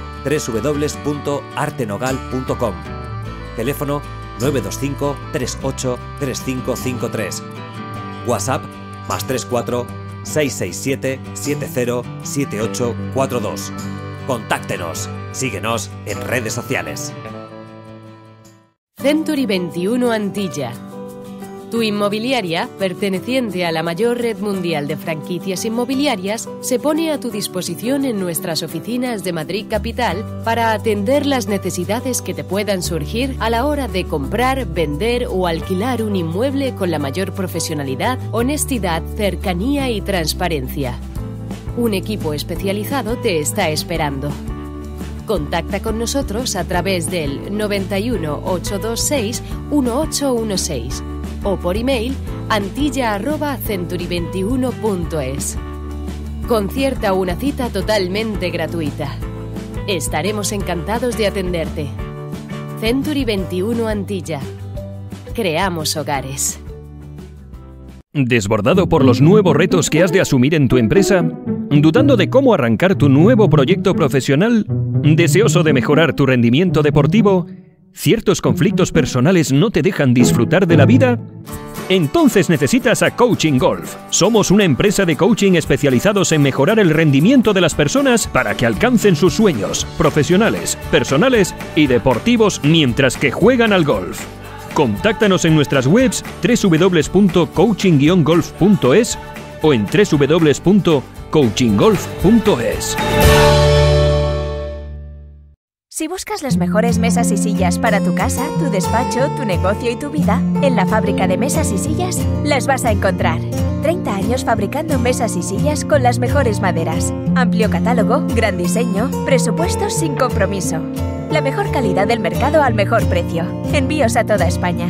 www.artenogal.com. Teléfono 925 38 3553. WhatsApp +34 667 70 7842. Contáctenos. Síguenos en redes sociales. Century 21 Antilla. Tu Tu inmobiliaria, perteneciente a la mayor red mundial de franquicias inmobiliarias, se pone a tu disposición en nuestras oficinas de Madrid Capital para atender las necesidades que te puedan surgir a la hora de comprar, vender o alquilar un inmueble con la mayor profesionalidad, honestidad, cercanía y transparencia. Un equipo especializado te está esperando. Contacta con nosotros a través del 91 826 1816 o por email antilla@century21.es. Concierta una cita totalmente gratuita. Estaremos encantados de atenderte. Century 21 Antilla. Creamos hogares. ¿Desbordado por los nuevos retos que has de asumir en tu empresa? ¿Dudando de cómo arrancar tu nuevo proyecto profesional? ¿Deseoso de mejorar tu rendimiento deportivo? ¿Ciertos conflictos personales no te dejan disfrutar de la vida? Entonces necesitas a Coaching Golf. Somos una empresa de coaching especializados en mejorar el rendimiento de las personas para que alcancen sus sueños profesionales, personales y deportivos mientras que juegan al golf. Contáctanos en nuestras webs www.coaching-golf.es o en www.coachinggolf.es. Si buscas las mejores mesas y sillas para tu casa, tu despacho, tu negocio y tu vida, en la Fábrica de Mesas y Sillas las vas a encontrar. 30 años fabricando mesas y sillas con las mejores maderas. Amplio catálogo, gran diseño, presupuestos sin compromiso. La mejor calidad del mercado al mejor precio. Envíos a toda España.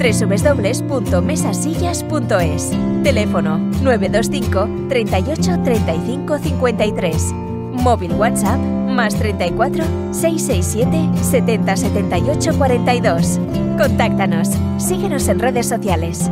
www.mesasillas.es. Teléfono 925 38 35 53. Móvil WhatsApp +34 667 70 78 42. Contáctanos. Síguenos en redes sociales.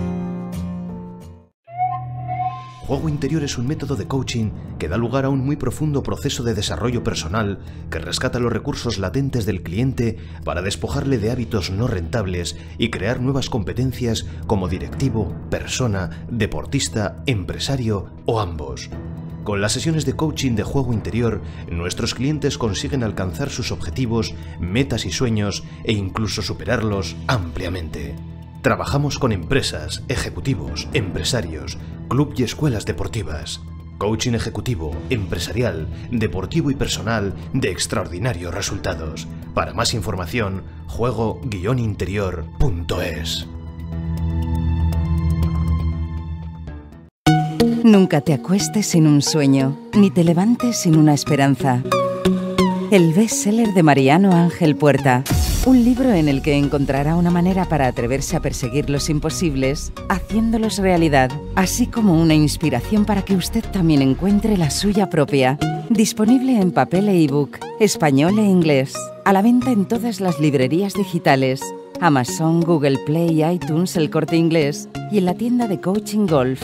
Juego Interior es un método de coaching que da lugar a un muy profundo proceso de desarrollo personal que rescata los recursos latentes del cliente para despojarle de hábitos no rentables y crear nuevas competencias como directivo, persona, deportista, empresario o ambos. Con las sesiones de coaching de Juego Interior, nuestros clientes consiguen alcanzar sus objetivos, metas y sueños e incluso superarlos ampliamente. Trabajamos con empresas, ejecutivos, empresarios, club y escuelas deportivas. Coaching ejecutivo, empresarial, deportivo y personal de extraordinarios resultados. Para más información, juego-interior.es. Nunca te acuestes sin un sueño, ni te levantes sin una esperanza. El bestseller de Mariano Ángel Puerta. Un libro en el que encontrará una manera para atreverse a perseguir los imposibles, haciéndolos realidad, así como una inspiración para que usted también encuentre la suya propia. Disponible en papel e ebook, español e inglés. A la venta en todas las librerías digitales, Amazon, Google Play, iTunes, El Corte Inglés y en la tienda de Coaching Golf,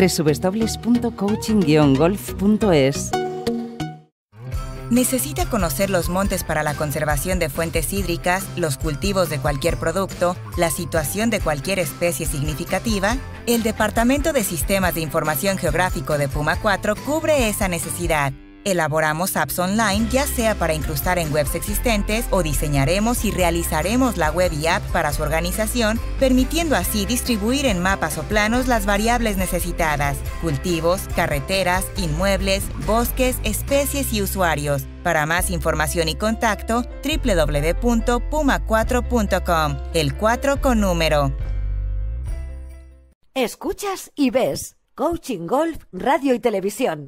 www.coaching-golf.es. ¿Necesita conocer los montes para la conservación de fuentes hídricas, los cultivos de cualquier producto, la situación de cualquier especie significativa? El Departamento de Sistemas de Información Geográfico de Puma 4 cubre esa necesidad. Elaboramos apps online, ya sea para incrustar en webs existentes o diseñaremos y realizaremos la web y app para su organización, permitiendo así distribuir en mapas o planos las variables necesitadas: cultivos, carreteras, inmuebles, bosques, especies y usuarios. Para más información y contacto, www.puma4.com, el 4 con número. Escuchas y ves Coaching Golf Radio y Televisión.